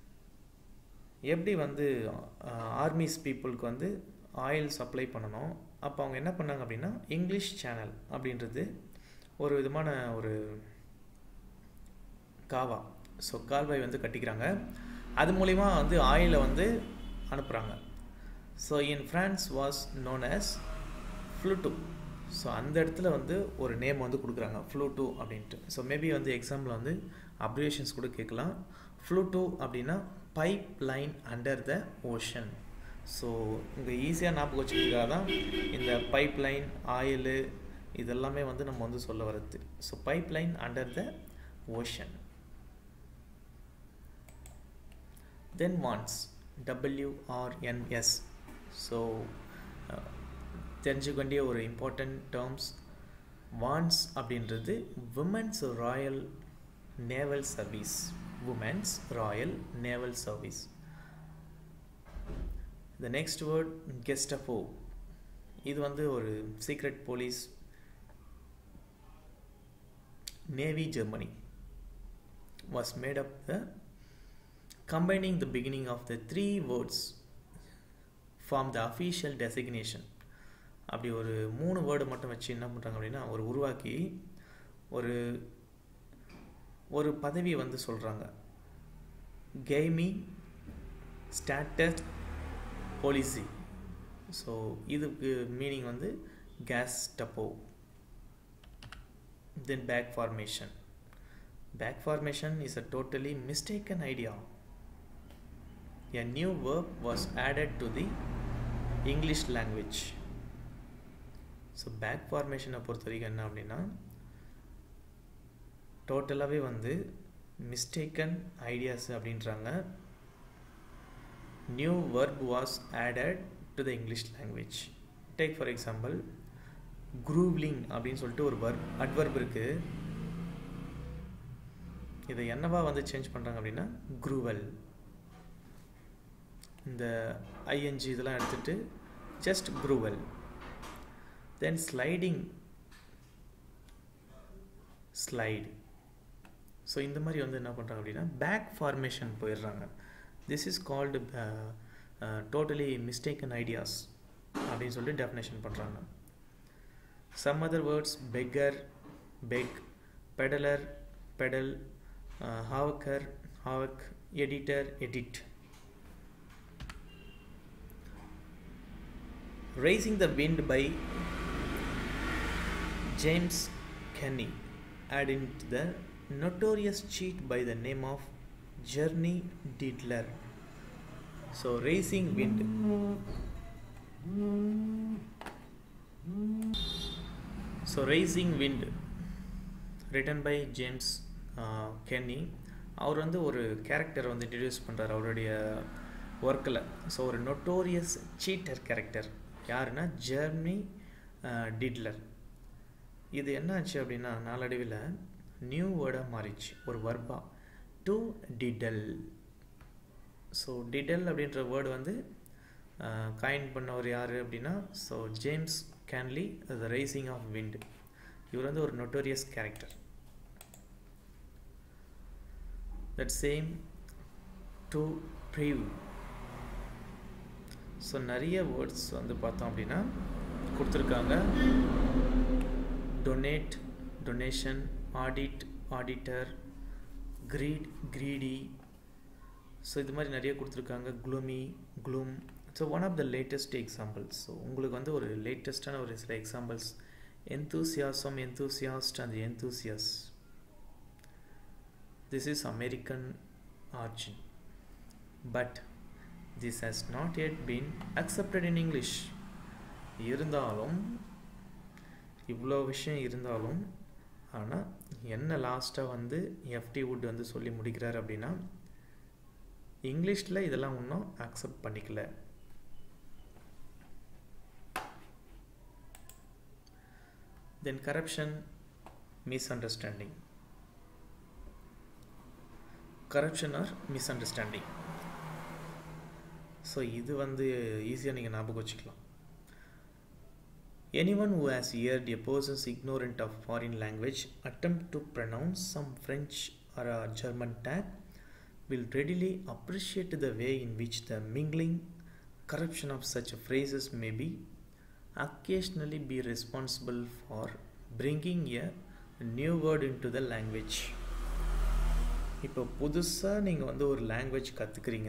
எப்படி வந்து ஆர்மிஸ் பீப்புளுக்கு வந்து ஆயில் சப்ளை பண்ணணும், அப்போ அவங்க என்ன பண்ணாங்க அப்படின்னா இங்கிலீஷ் சேனல் அப்படின்றது ஒரு விதமான ஒரு காவா, ஸோ கால்வாய் வந்து கட்டிக்கிறாங்க. அது மூலிமா வந்து ஆயிலை வந்து அனுப்புகிறாங்க. So in France was known as Pluto. So அந்த இடத்துல வந்து ஒரு நேம் வந்து கொடுக்குறாங்க ஃப்ளூட்டு அப்படின்ட்டு. ஸோ மேபி வந்து எக்ஸாம்பிள் வந்து அப்ரிவேஷன்ஸ் கூட கேட்கலாம். ஃப்ளூட்டு அப்படின்னா pipe line under the ocean. So இங்கே ஈஸியாக ஞாபகம் வச்சுக்கிறதுக்காக தான் இந்த பைப் லைன், ஆயிலு இதெல்லாமே வந்து நம்ம வந்து சொல்ல வர்றது. So pipe line under the ocean. Then Wrens, W R N S. So தெரிஞ்சுக்க வேண்டிய ஒரு இம்பார்ட்டண்ட் டேர்ம்ஸ். வான்ஸ் அப்படின்றது Women's Royal Naval Service. Women's Royal Naval Service. The next word, Gestapo. இது வந்து ஒரு secret police. Navy Germany was made up the combining the beginning of the three words form the official designation. அப்படி ஒரு மூணு word மட்டும் வச்சு என்ன பண்ணுறாங்க அப்படின்னா ஒரு உருவாக்கி ஒரு ஒரு பதவியை வந்து சொல்கிறாங்க. கெய்மி ஸ்டாட்டஸ் பாலிசி. ஸோ இதுக்கு மீனிங் வந்து Gestapo. Then back formation. Back formation is a totally mistaken idea. A new verb was added to the English language. ஸோ பேக் ஃபார்மேஷனை பொறுத்த வரைக்கும் என்ன அப்படின்னா டோட்டலாகவே வந்து மிஸ்டேக்கன் ஐடியாஸ் அப்படின்றாங்க. New verb was added to the English language. Take for example, groveling அப்படின்னு சொல்லிட்டு ஒரு verb, adverb இருக்கு. இதை என்னவா வந்து சேஞ்ச் பண்ணுறாங்க அப்படின்னா grovel. இந்த ing இதெல்லாம் எடுத்துட்டு just grovel. Then sliding, slide. ஸோ இந்த மாதிரி வந்து என்ன பண்ணுறாங்க அப்படின்னா பேக் ஃபார்மேஷன் போயிடுறாங்க. This is called totally mistaken ideas அப்படின்னு சொல்லிட்டு டெஃபினேஷன் பண்ணுறாங்க. Some other words, beggar, beg, pedlar, peddle, hawker, hawk, editor, edit. Raising the Wind by James Kenny, adding to the notorious cheat by the name of Jeremy Diddler. So Raising Wind. So Raising Wind written by James uh, Kenny. அவர் வந்து ஒரு character வந்து introduce பண்ணுறாரு அவருடைய ஒர்க்கில். So ஒரு notorious cheater character யாருன்னா Jeremy Diddler. இது என்ன ஆச்சு அப்படின்னா நாளடைவில் நியூ வேர்டாக மாறிச்சு, ஒரு வர்பா, டு டிடல். ஸோ டிடல் அப்படின்ற வேர்டு வந்து காயின் பண்ணவர் யார் அப்படின்னா so James Kenney, the raising of wind. இவர் வந்து ஒரு notorious character. That same to ப்ரீவ். ஸோ நிறைய வேர்ட்ஸ் வந்து பார்த்தோம் அப்படின்னா கொடுத்துருக்காங்க. Donate, donation, audit, auditor, greed, greedy. So இது மாதிரி நிறைய கொடுத்துருக்காங்க. Gloomy, gloom. So one of the latest examples. So உங்களுக்கு வந்து ஒரு லேட்டஸ்டான ஒரு சில examples. Enthusiasm, enthusiast and enthuse. This is American origin, but this has not yet been accepted in English. இருந்தாலும் இவ்வளோ விஷயம் இருந்தாலும் ஆனால் என்ன லாஸ்ட்டாக வந்து எஃப்டி வுட் வந்து சொல்லி முடிக்கிறார் அப்படின்னா இங்கிலீஷில் இதெல்லாம் இன்னும் அக்செப்ட் பண்ணிக்கல. Then corruption, misunderstanding. Corruption or misunderstanding. So இது வந்து ஈஸியாக நீங்கள் ஞாபகம் வச்சுக்கலாம். Anyone who has heard a person ignorant of foreign language attempt to pronounce some French or a German tag will readily appreciate the way in which the mingling corruption of such phrases may be occasionally be responsible for bringing a new word into the language. இப்போ புதுசாக நீங்கள் வந்து ஒரு language கற்றுக்குறீங்க,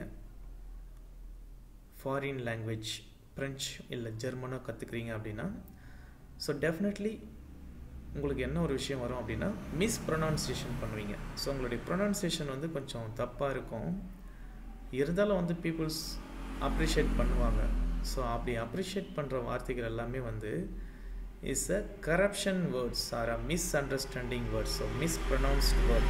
foreign language French இல்லை ஜெர்மனோ கற்றுக்குறீங்க அப்படின்னா, so definitely உங்களுக்கு என்ன ஒரு விஷயம் வரும் அப்படின்னா மிஸ் ப்ரொனவுன்சியேஷன் பண்ணுவீங்க. ஸோ உங்களுடைய ப்ரொனவுன்சியேஷன் வந்து கொஞ்சம் தப்பாக இருக்கும், இருந்தாலும் வந்து பீப்புள்ஸ் அப்ரிஷியேட் பண்ணுவாங்க. ஸோ அப்படி அப்ரிஷியேட் பண்ணுற வார்த்தைகள் எல்லாமே வந்து is a corruption words or a misunderstanding words, so mispronounced word.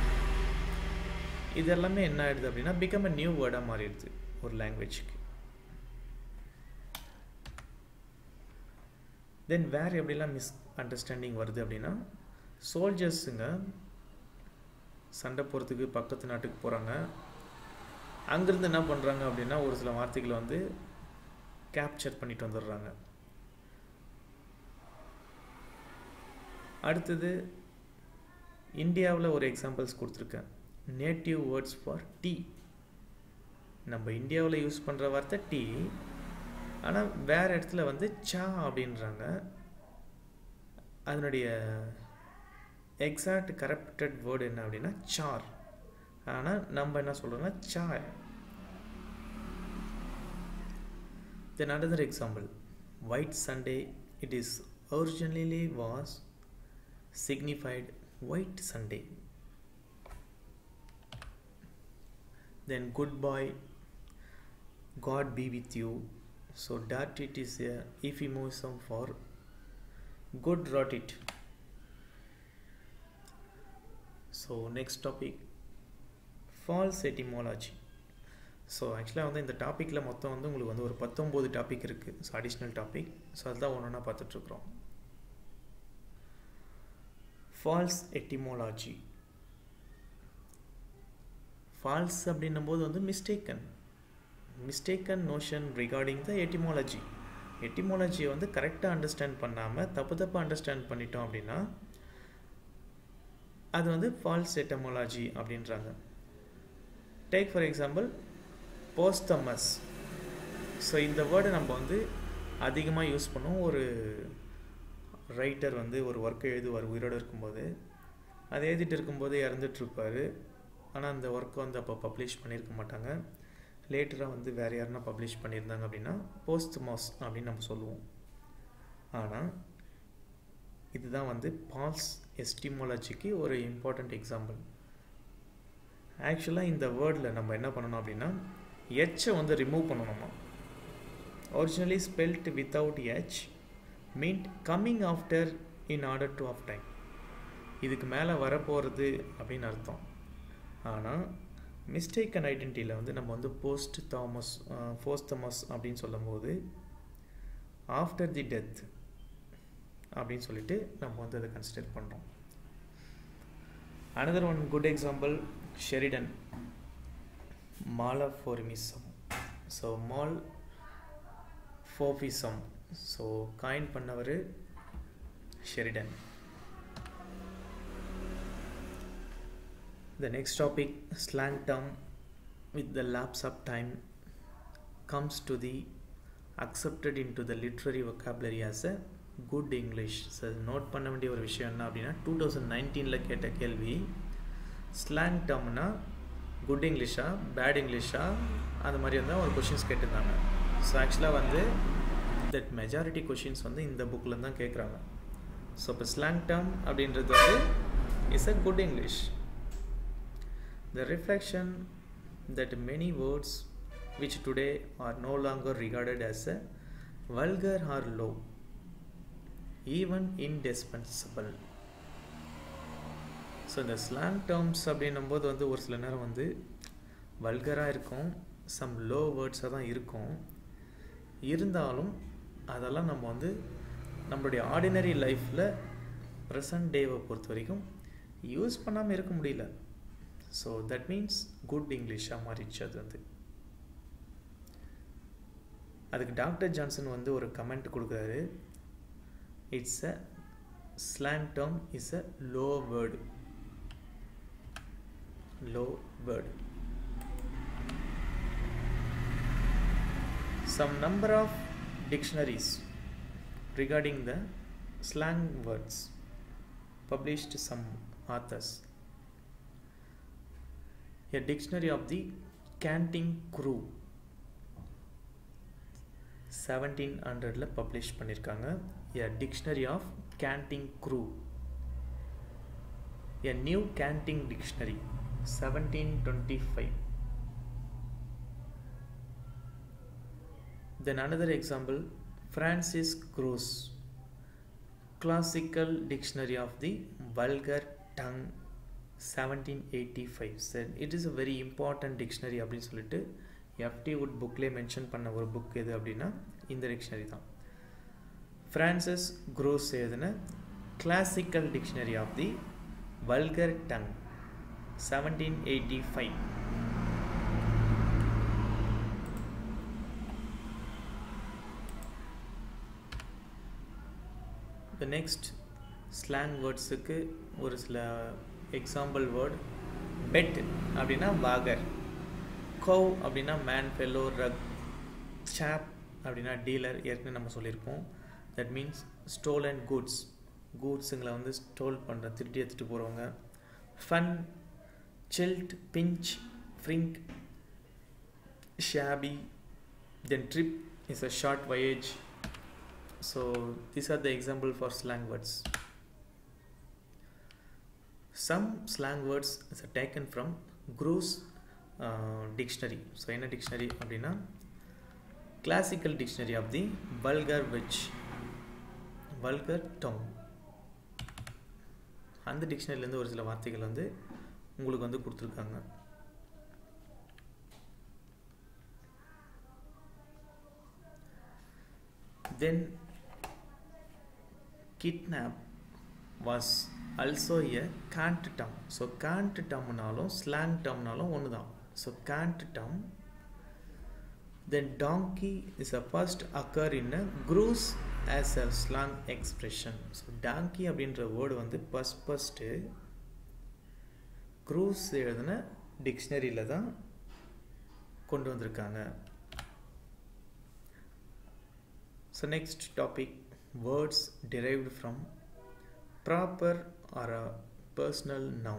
இது எல்லாமே என்ன ஆகிடுது அப்படின்னா பிகம் அ நியூ வேர்டாக மாறிடுது ஒரு லாங்குவேஜுக்கு. தென் வேறு எப்படிலாம் மிஸ் அண்டர்ஸ்டாண்டிங் வருது அப்படின்னா, சோல்ஜர்ஸுங்க சண்டை போகிறதுக்கு பக்கத்து நாட்டுக்கு போகிறாங்க, அங்கேருந்து என்ன பண்ணுறாங்க அப்படின்னா ஒரு சில வார்த்தைகளை வந்து கேப்சர் பண்ணிட்டு வந்துடுறாங்க. அடுத்தது இந்தியாவில் ஒரு எக்ஸாம்பிள்ஸ் கொடுத்துருக்கேன், நேட்டிவ் வேர்ட்ஸ் ஃபார் டீ. நம்ம இந்தியாவில் யூஸ் பண்ணுற வார்த்தை டீ, ஆனால் வேறு இடத்துல வந்து சா அப்படின்றாங்க. அதனுடைய எக்ஸாக்ட் கரெக்டட் வேர்டு என்ன அப்படின்னா சார், ஆனால் நம்ம என்ன சொல்கிறோம்னா சாய். Then another example, White Sunday, it is originally was signified White Sunday. Then good boy, God be with you. So that it is a euphemism for good rot it. So next topic, false etymology. So ஆக்சுவலாக வந்து இந்த டாப்பிக்கில் மொத்தம் வந்து உங்களுக்கு வந்து ஒரு பத்தொம்போது டாபிக் இருக்குது. ஸோ அடிஷ்னல் டாபிக், ஸோ அதுதான் ஒன்று ஒன்றா பார்த்துட்ருக்குறோம். ஃபால்ஸ் எட்டிமோலாஜி. ஃபால்ஸ் அப்படின்னும் போது வந்து mistaken mistaken notion regarding the etymology. எட்டிமோலஜியை வந்து கரெக்டாக அண்டர்ஸ்டாண்ட் பண்ணாமல் தப்பு தப்பாக அண்டர்ஸ்டாண்ட் பண்ணிட்டோம் அப்படின்னா அது வந்து ஃபால்ஸ் எட்டிமோலாஜி அப்படின்றாங்க. Take for example posthumous. So இந்த வேர்டை நம்ம வந்து அதிகமாக யூஸ் பண்ணுவோம். ஒரு ரைட்டர் வந்து ஒரு ஒர்க்கை எழுதுவார் உயிரோடு இருக்கும்போது, அதை எழுதிட்டு இருக்கும்போது இறந்துட்டுருப்பார், ஆனால் அந்த ஒர்க்கை வந்து அப்போ பப்ளிஷ் பண்ணியிருக்க மாட்டாங்க. லேட்டராக வந்து வேறு யாருன்னா பப்ளிஷ் பண்ணியிருந்தாங்க அப்படின்னா போஸ்தமஸ் அப்படின்னு நம்ம சொல்லுவோம். ஆனால் இதுதான் வந்து ஃபால்ஸ் எஸ்டிமோலஜிக்கு ஒரு இம்பார்ட்டண்ட் எக்ஸாம்பிள். ஆக்சுவலாக இந்த வேர்டில் நம்ம என்ன பண்ணணும் அப்படின்னா எச்சை வந்து ரிமூவ் பண்ணணுமா. Originally spelt without H meant coming after in order to of time. இதுக்கு மேலே வரப்போகிறது அப்படின்னு அர்த்தம். ஆனால் மிஸ்டேக்கன் ஐடென்டிட்டியில் வந்து நம்ம வந்து போஸ்ட் தாமஸ் போஸ்தமஸ் அப்படின்னு சொல்லும்போது ஆஃப்டர் தி டெத் அப்படின்னு சொல்லிட்டு நம்ம வந்து அதை கன்சிடர் பண்ணுறோம். Another one good example, Sheridan malapropism. So malapropism, so coin பண்ணவர் Sheridan. The next topic, slang term with the lapse of time comes to the accepted into the literary vocabulary as a good English. So note பண்ண வேண்டிய ஒரு விஷயம் என்ன அப்படின்னா two thousand நைன்டீனில் கேட்ட கேள்வி, ஸ்லாங் டேர்ம்னா குட் இங்கிலீஷா பேட் இங்கிலீஷா அந்த மாதிரி இருந்தால் ஒரு கொஷின்ஸ் கேட்டிருந்தாங்க. ஸோ ஆக்சுவலாக வந்து தட் மெஜாரிட்டி கொஷின்ஸ் வந்து இந்த புக்கில் தான் கேட்குறாங்க. ஸோ இப்போ ஸ்லாங் டேர்ம் அப்படின்றது வந்து is a good English. The reflection that many words which today are no longer regarded as a vulgar or low, even indispensable. So இந்த ஸ்லாங் டேர்ம்ஸ் அப்படின்னும் போது வந்து ஒரு சில நேரம் வந்து வல்கராக இருக்கும், சம் லோ வேர்ட்ஸாக தான் இருக்கும். இருந்தாலும் அதெல்லாம் நம்ம வந்து நம்மளுடைய ஆர்டினரி லைஃப்பில் ப்ரெசன்ட் டேவை பொறுத்த வரைக்கும் யூஸ் பண்ணாமல் இருக்க முடியல. ஸோ தட் மீன்ஸ் குட் இங்கிலீஷாக மாறிடுச்சு அது வந்து. அதுக்கு டாக்டர் ஜான்சன் வந்து ஒரு கமெண்ட் கொடுக்குறாரு, it's a slang term is a low word. Low word. Some number of dictionaries regarding the slang words published some authors. A dictionary of the Canting Crew seventeen hundred ல publish பண்ணிருக்காங்க. A dictionary of Canting Crew, a new Canting dictionary seventeen twenty-five. Then another example, Francis Gross Classical Dictionary of the Vulgar Tongue seventeen eighty-five. said it is a very important dictionary அப்படின்னு சொல்லிட்டு F T Wood bookலே mention பண்ண ஒரு book எது அப்படின்னா இந்த dictionary தான். Francis Grose எழுதின classical dictionary of the vulgar tongue seventeen eighty five. The next slang wordsக்கு ஒரு சில எக்ஸாம்பிள் வேர்ட். பெட் அப்படின்னா வாகர், கோவ் அப்படின்னா மேன், ஃபெல்லோ, ரக், சாப் அப்படின்னா டீலர், ஏற்கனவே நம்ம சொல்லியிருப்போம். தட் மீன்ஸ் ஸ்டோலன் கூட்ஸ், கூட்ஸுங்களை வந்து ஸ்டோல் பண்ணுற, திருட்டி எடுத்துகிட்டு போகிறவங்க. ஃபன், சில்ட், பிஞ்ச், ஃப்ரிங்க், shabby. Then trip is a short voyage. So these are the example for slang words. Some slang words are taken from Gross uh, dictionary. So in a dictionary அப்படின்னா classical dictionary of the vulgar witch, vulgar tongue. அந்த டிக்ஷனரியிலேருந்து ஒரு சில வார்த்தைகள் வந்து உங்களுக்கு வந்து கொடுத்துருக்காங்க. Then kidnap was also a cant term. So cant termனாலும் slang termனாலும் ஒன்று தான். So cant term. Then donkey is a first occur in a gross as a slang expression. So donkey அப்படின்ற வேர்டு வந்து ஃபர்ஸ்ட் ஃபர்ஸ்ட்டு gross எழுதின டிக்ஷனரியில் தான் கொண்டு வந்திருக்காங்க. So next topic, words derived from proper or a personal noun.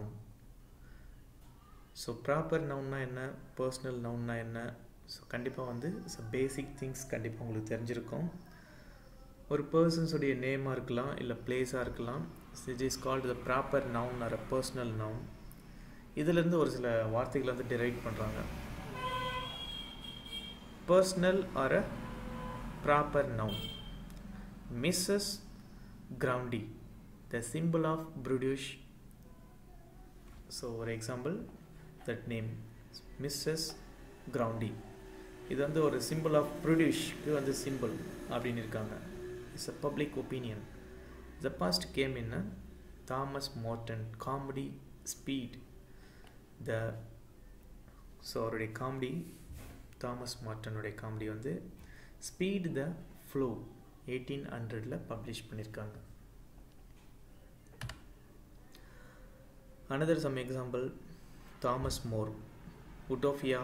So proper noun na enna, personal noun na enna, so கண்டிப்பாக வந்து basic things கண்டிப்பாக உங்களுக்கு தெரிஞ்சிருக்கும். ஒரு பர்சன்ஸ் உடைய நேமாக இருக்கலாம், இல்லை பிளேஸாக இருக்கலாம். It is called the proper noun or a personal noun. இதிலேருந்து ஒரு சில வார்த்தைகளை வந்து டெரைவ் பண்ணுறாங்க. Personal or a proper noun. Missus Grundy, the symbol of British. So for example, that name Missus Grundy, இது வந்து ஒரு symbol of British க்கு வந்து symbol அப்படின்னு இருக்காங்க. It's a public opinion. The past came in a Thomas Morton comedy Speed. The so அவருடைய comedy, Thomas மார்டனுடைய comedy வந்து Speed the Flow eighteen hundred ல பப்ளிஷ் பண்ணியிருக்காங்க. Another some example, Thomas More, Utopia.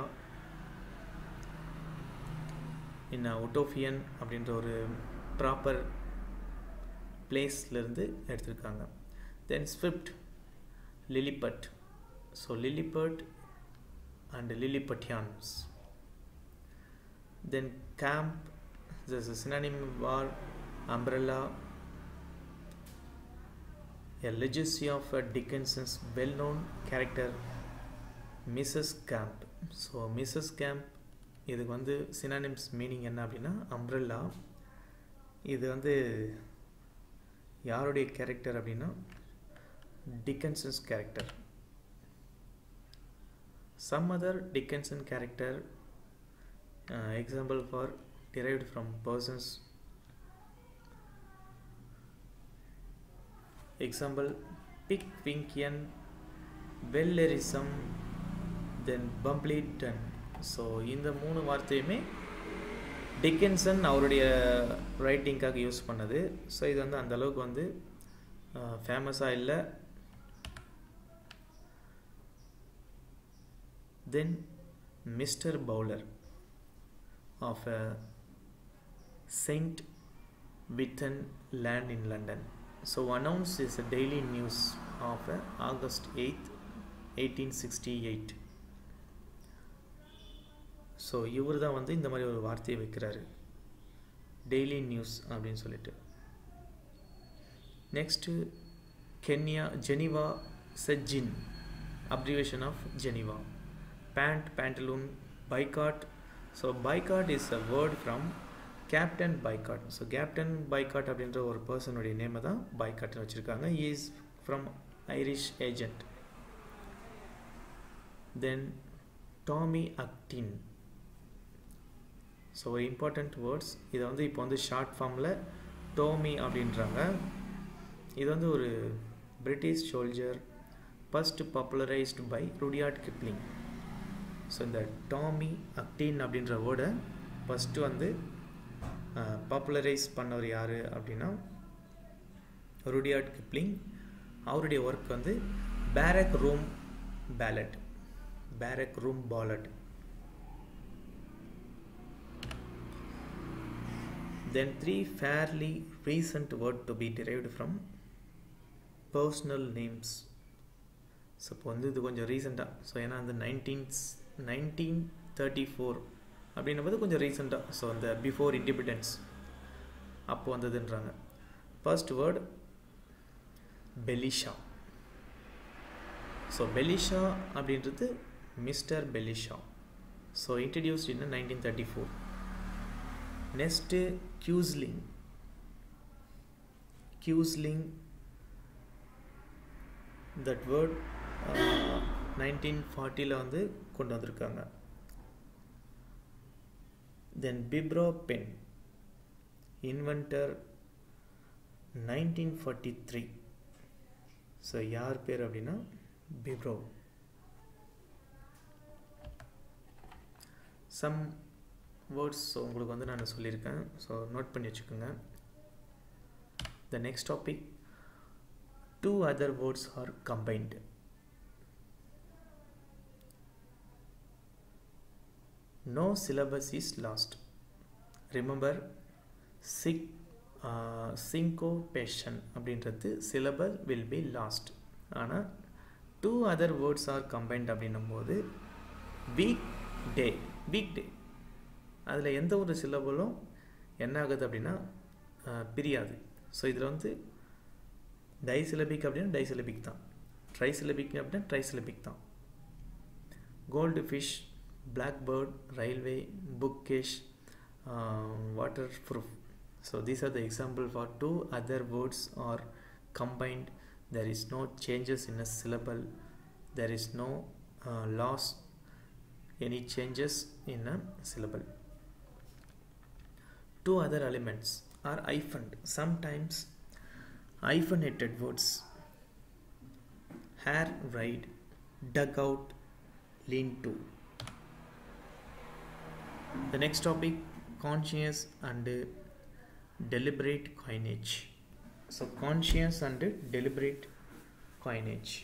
in a Utopian அப்படின்ற ஒரு proper பிளேஸ்லேருந்து எடுத்திருக்காங்க. Then Swift, Lilliput. So Lilliput and Lilliputians. Then camp, there's a synonym for umbrella. A legacy of a Dickinson's well-known character Missus Camp. So Missus Camp இதுக்கு வந்து synonyms meaning என்ன அப்படின்னா umbrella. இது வந்து யாருடைய கேரக்டர் அப்படின்னா Dickinson's character. Some other Dickinson character uh, example for derived from persons. Example, Pickwickian, Wellerism, then Bumbleton. So இந்த மூணு வார்த்தையுமே டிக்கின்சன் அவருடைய ரைட்டிங்காக யூஸ் பண்ணது. ஸோ இது வந்து அந்த அளவுக்கு வந்து ஃபேமஸாக இல்லை. Then Mister Bowler of a Saint Within land in London. So announced is a daily news of uh, August eighth, eighteen sixty-eight. So இவர் தான் வந்து இந்த மாதிரி ஒரு வார்த்தையை வைக்கிறாரு, டெய்லி நியூஸ் அப்படின்னு சொல்லிட்டு. நெக்ஸ்ட்டு கென்யா, ஜெனிவா செஜின், abbreviation of Geneva. Pant, pantaloon, boycott. So boycott is a word from captain Boycott. So captain Boycott அப்படின்ற ஒரு பர்சனுடைய நேமை தான் பைகாட்னு வச்சுருக்காங்க. He is from Irish agent. Then Tommy அக்டின். ஸோ ஒரு இம்பார்ட்டண்ட் வேர்ட்ஸ். இதை வந்து இப்போ வந்து ஷார்ட் ஃபார்மில் டோமி அப்படின்றாங்க. இது வந்து ஒரு British soldier, first popularized by Rudyard Kipling. So இந்த டாமி அக்டின் அப்படின்ற வேர்டை ஃபஸ்ட்டு வந்து பாப்புலரைஸ் பண்ணவர் யார் அப்படின்னா ருடியார்ட் கிப்ளிங். அவருடைய ஒர்க் வந்து barrack room ballad, barrack room ballad. Then three fairly recent words to be derived from personal names. So இப்போ வந்து இது கொஞ்சம் ரீசெண்டாக. ஸோ ஏன்னா அந்த நைன்டீன்ஸ் நைன்டீன் தேர்ட்டி ஃபோர் அப்படின்னும்போது கொஞ்சம் ரீசெண்டாக. ஸோ அந்த பிஃபோர் இண்டிபெண்டன்ஸ் அப்போ வந்ததுன்றாங்க. First word Belisha. So Belisha அப்படின்றது mister Belisha. So introduced in nineteen thirty four. Next Quisling. Quisling, that word nineteen ஃபார்ட்டியில் வந்து கொண்டு வந்திருக்காங்க. Then biro pen, inventor nineteen forty three. So யார் பேர் அப்படின்னா பிப்ரோ. சம் வேர்ட்ஸ் ஸோ உங்களுக்கு வந்து நான் சொல்லியிருக்கேன். ஸோ நோட் பண்ணி வச்சுக்கோங்க. The next topic, two other words are combined. No syllable is lost. Remember, சிக் சிங்கோபேஷன் அப்படின்றது சிலபஸ் வில் பி லாஸ்ட். ஆனால் two other words are combined அப்படின்னும் போது வீக் டே, வீக் டே அதில் எந்த ஒரு சிலபலும் என்ன ஆகுது அப்படின்னா பிரியாது. ஸோ இதில் வந்து டைசிலபிக் அப்படின்னா டைசிலபிக் தான், ட்ரைசிலபிக் அப்படின்னா ட்ரைசிலபிக் தான். Goldfish, blackbird, railway, bookish, waterproof. So these are the example for two other words are combined. There is no changes in a syllable. There is no uh, loss, any changes in a syllable. Two other elements are hyphened. Sometimes hyphenated words: hair, ride, dugout, lean to. The next topic, conscious and deliberate coinage. So conscious and deliberate coinage.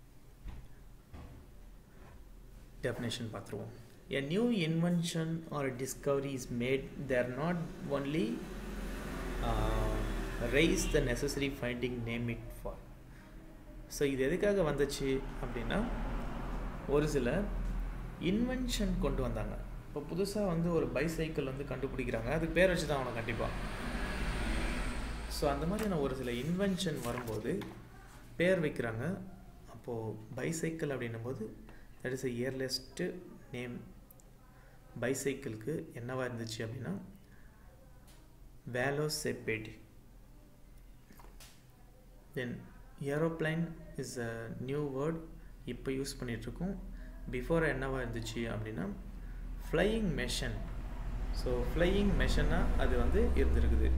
Definition pathruvom. A new invention or a discovery is made. They are not only uh, raise the necessary finding, name it for. So இது எதுக்காக வந்துச்சு அப்படின்னா, ஒரு சில invention கொண்டு வந்தாங்க. இப்போ புதுசாக வந்து ஒரு பைசைக்கிள் வந்து கண்டுபிடிக்கிறாங்க, அதுக்கு பேர் வச்சு தான் அவனை கண்டிப்பாக. ஸோ அந்த மாதிரியான ஒரு சில இன்வென்ஷன் வரும்போது பேர் வைக்கிறாங்க. அப்போது பைசைக்கிள் அப்படின்னும் போது that is a earliest name. பைசைக்கிளுக்கு என்னவா இருந்துச்சு அப்படின்னா velocipede. Then aeroplane is a new word, இப்போ யூஸ் பண்ணிகிட்ருக்கோம். பிஃபோர் என்னவா இருந்துச்சு அப்படின்னா ஃப்ளையிங் மெஷன். ஸோ ஃப்ளையிங் மெஷனாக அது வந்து இருந்திருக்குது.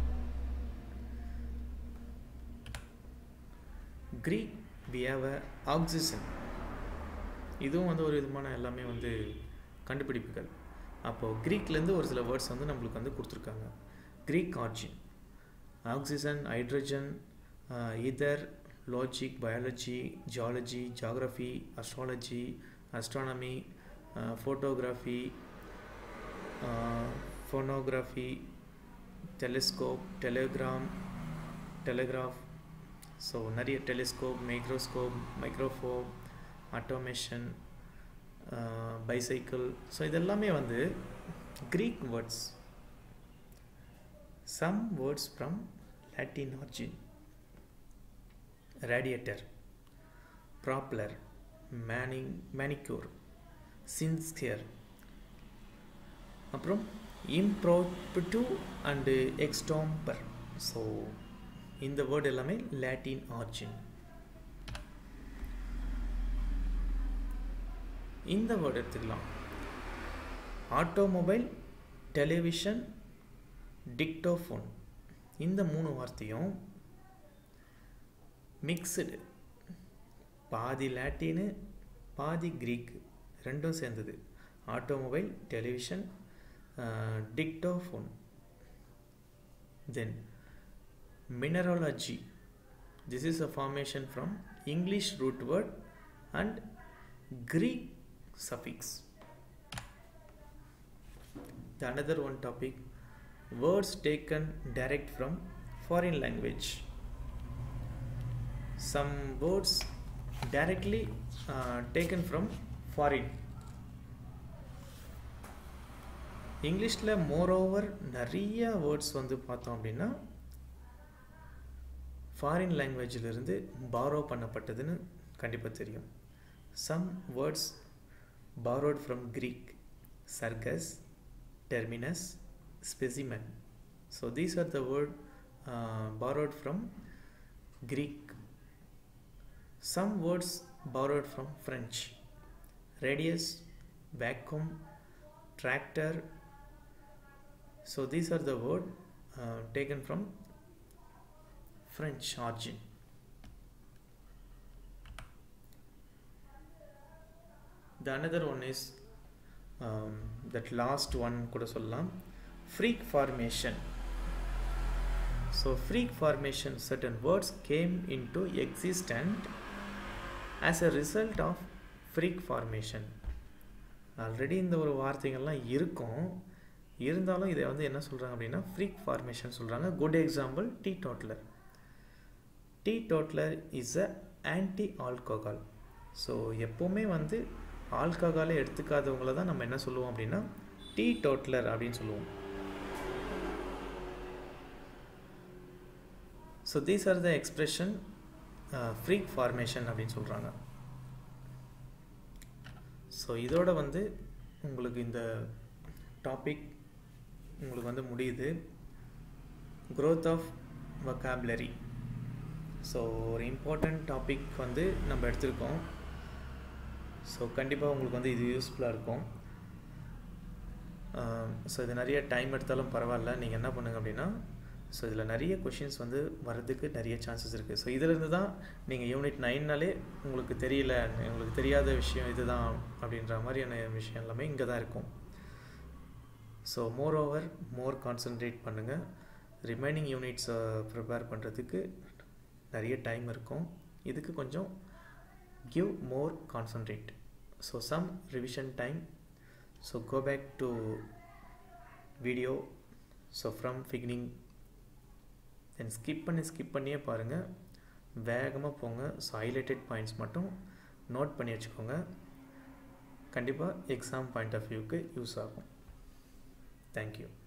Greek we have a oxygen. இதுவும் வந்து ஒரு விதமான எல்லாமே வந்து கண்டுபிடிப்புகள். அப்போது க்ரீக்லேருந்து ஒரு சில வேர்ட்ஸ் வந்து நம்மளுக்கு வந்து கொடுத்துருக்காங்க. Greek origin, oxygen, hydrogen, ether, logic, biology, geology, geography, astrology, astronomy, photography, phonography, telescope, telegram, telegraph. So நிறைய telescope, microscope, microphone, automation, bicycle. So இதெல்லாமே வந்து Greek words. Some words from Latin origin. Radiator, propeller, maning, manicure, sincere. அப்புறம் impromptu and extempore. So இந்த word எல்லாமே Latin origin. இந்த word எடுத்துக்கலாம். Automobile, television, dictaphone. இந்த மூணு வார்த்தையும் மிக்ஸ்டு, பாதி லாட்டினு பாதி கிரீக்கு ரெண்டும் சேர்ந்தது. Automobile, television, dictaphone. Then mineralogy. This is a formation from English root word and Greek suffix. The another one topic, words taken direct from foreign language. Some words directly uh, taken from foreign. இங்கிலீஷில் moreover நிறைய words வந்து பார்த்தோம் அப்படின்னா foreign லாங்குவேஜிலிருந்து borrow பண்ணப்பட்டதுன்னு கண்டிப்பாக தெரியும். Some words borrowed from Greek, circus, terminus, specimen. So these are the word uh, borrowed from Greek. Some words borrowed from French, radius, vacuum, tractor. So these are the word uh, taken from French origin. The another one is um, that last one kuda sollalam, freak formation. So freak formation, certain words came into existence as a result of freak formation. Already இந்த ஒரு வார்த்தைகள்லாம் இருக்கும், இருந்தாலும் இதை வந்து என்ன சொல்கிறாங்க அப்படின்னா ஃப்ரீக் ஃபார்மேஷன் சொல்கிறாங்க. Good example teetotaller. Teetotaller is a anti alcohol. So எப்போவுமே வந்து ஆல்கஹாலை எடுத்துக்காதவங்கள தான் நம்ம என்ன சொல்லுவோம் அப்படின்னா டீ டோட்லர் அப்படின்னு சொல்லுவோம். So these are the expression freak formation அப்படின்னு சொல்கிறாங்க. ஸோ இதோட வந்து உங்களுக்கு இந்த டாபிக் உங்களுக்கு வந்து முடியுது. growth of vocabulary. ஸோ ஒரு இம்பார்ட்டண்ட் டாபிக் வந்து நம்ம எடுத்திருக்கோம். ஸோ கண்டிப்பாக உங்களுக்கு வந்து இது யூஸ்ஃபுல்லாக இருக்கும். ஸோ இது நிறைய டைம் எடுத்தாலும் பரவாயில்ல, நீங்கள் என்ன பண்ணுங்கள் அப்படின்னா ஸோ இதில் நிறைய கொஷின்ஸ் வந்து வர்றதுக்கு நிறைய சான்சஸ் இருக்குது. ஸோ இதிலிருந்து தான் நீங்கள் யூனிட் நைன்னாலே உங்களுக்கு தெரியல, உங்களுக்கு தெரியாத விஷயம் இதுதான் அப்படின்ற மாதிரியான விஷயம் எல்லாமே இங்கே தான் இருக்கும். So moreover more concentrate பண்ணுங்கள். ரிமைனிங் யூனிட்ஸை ப்ரிப்பேர் பண்ணுறதுக்கு நிறைய டைம் இருக்கும். இதுக்கு கொஞ்சம் give more concentrate. So some revision time. So go back to video. So from beginning, then skip பண்ணி skip பண்ணியே பாருங்கள், வேகமாக போங்க. ஸோ ஹைலைட்டட் பாயிண்ட்ஸ் மட்டும் நோட் பண்ணி வச்சுக்கோங்க. கண்டிப்பாக எக்ஸாம் பாயிண்ட் ஆஃப் வியூக்கு யூஸ் ஆகும். தேங்க்யூ.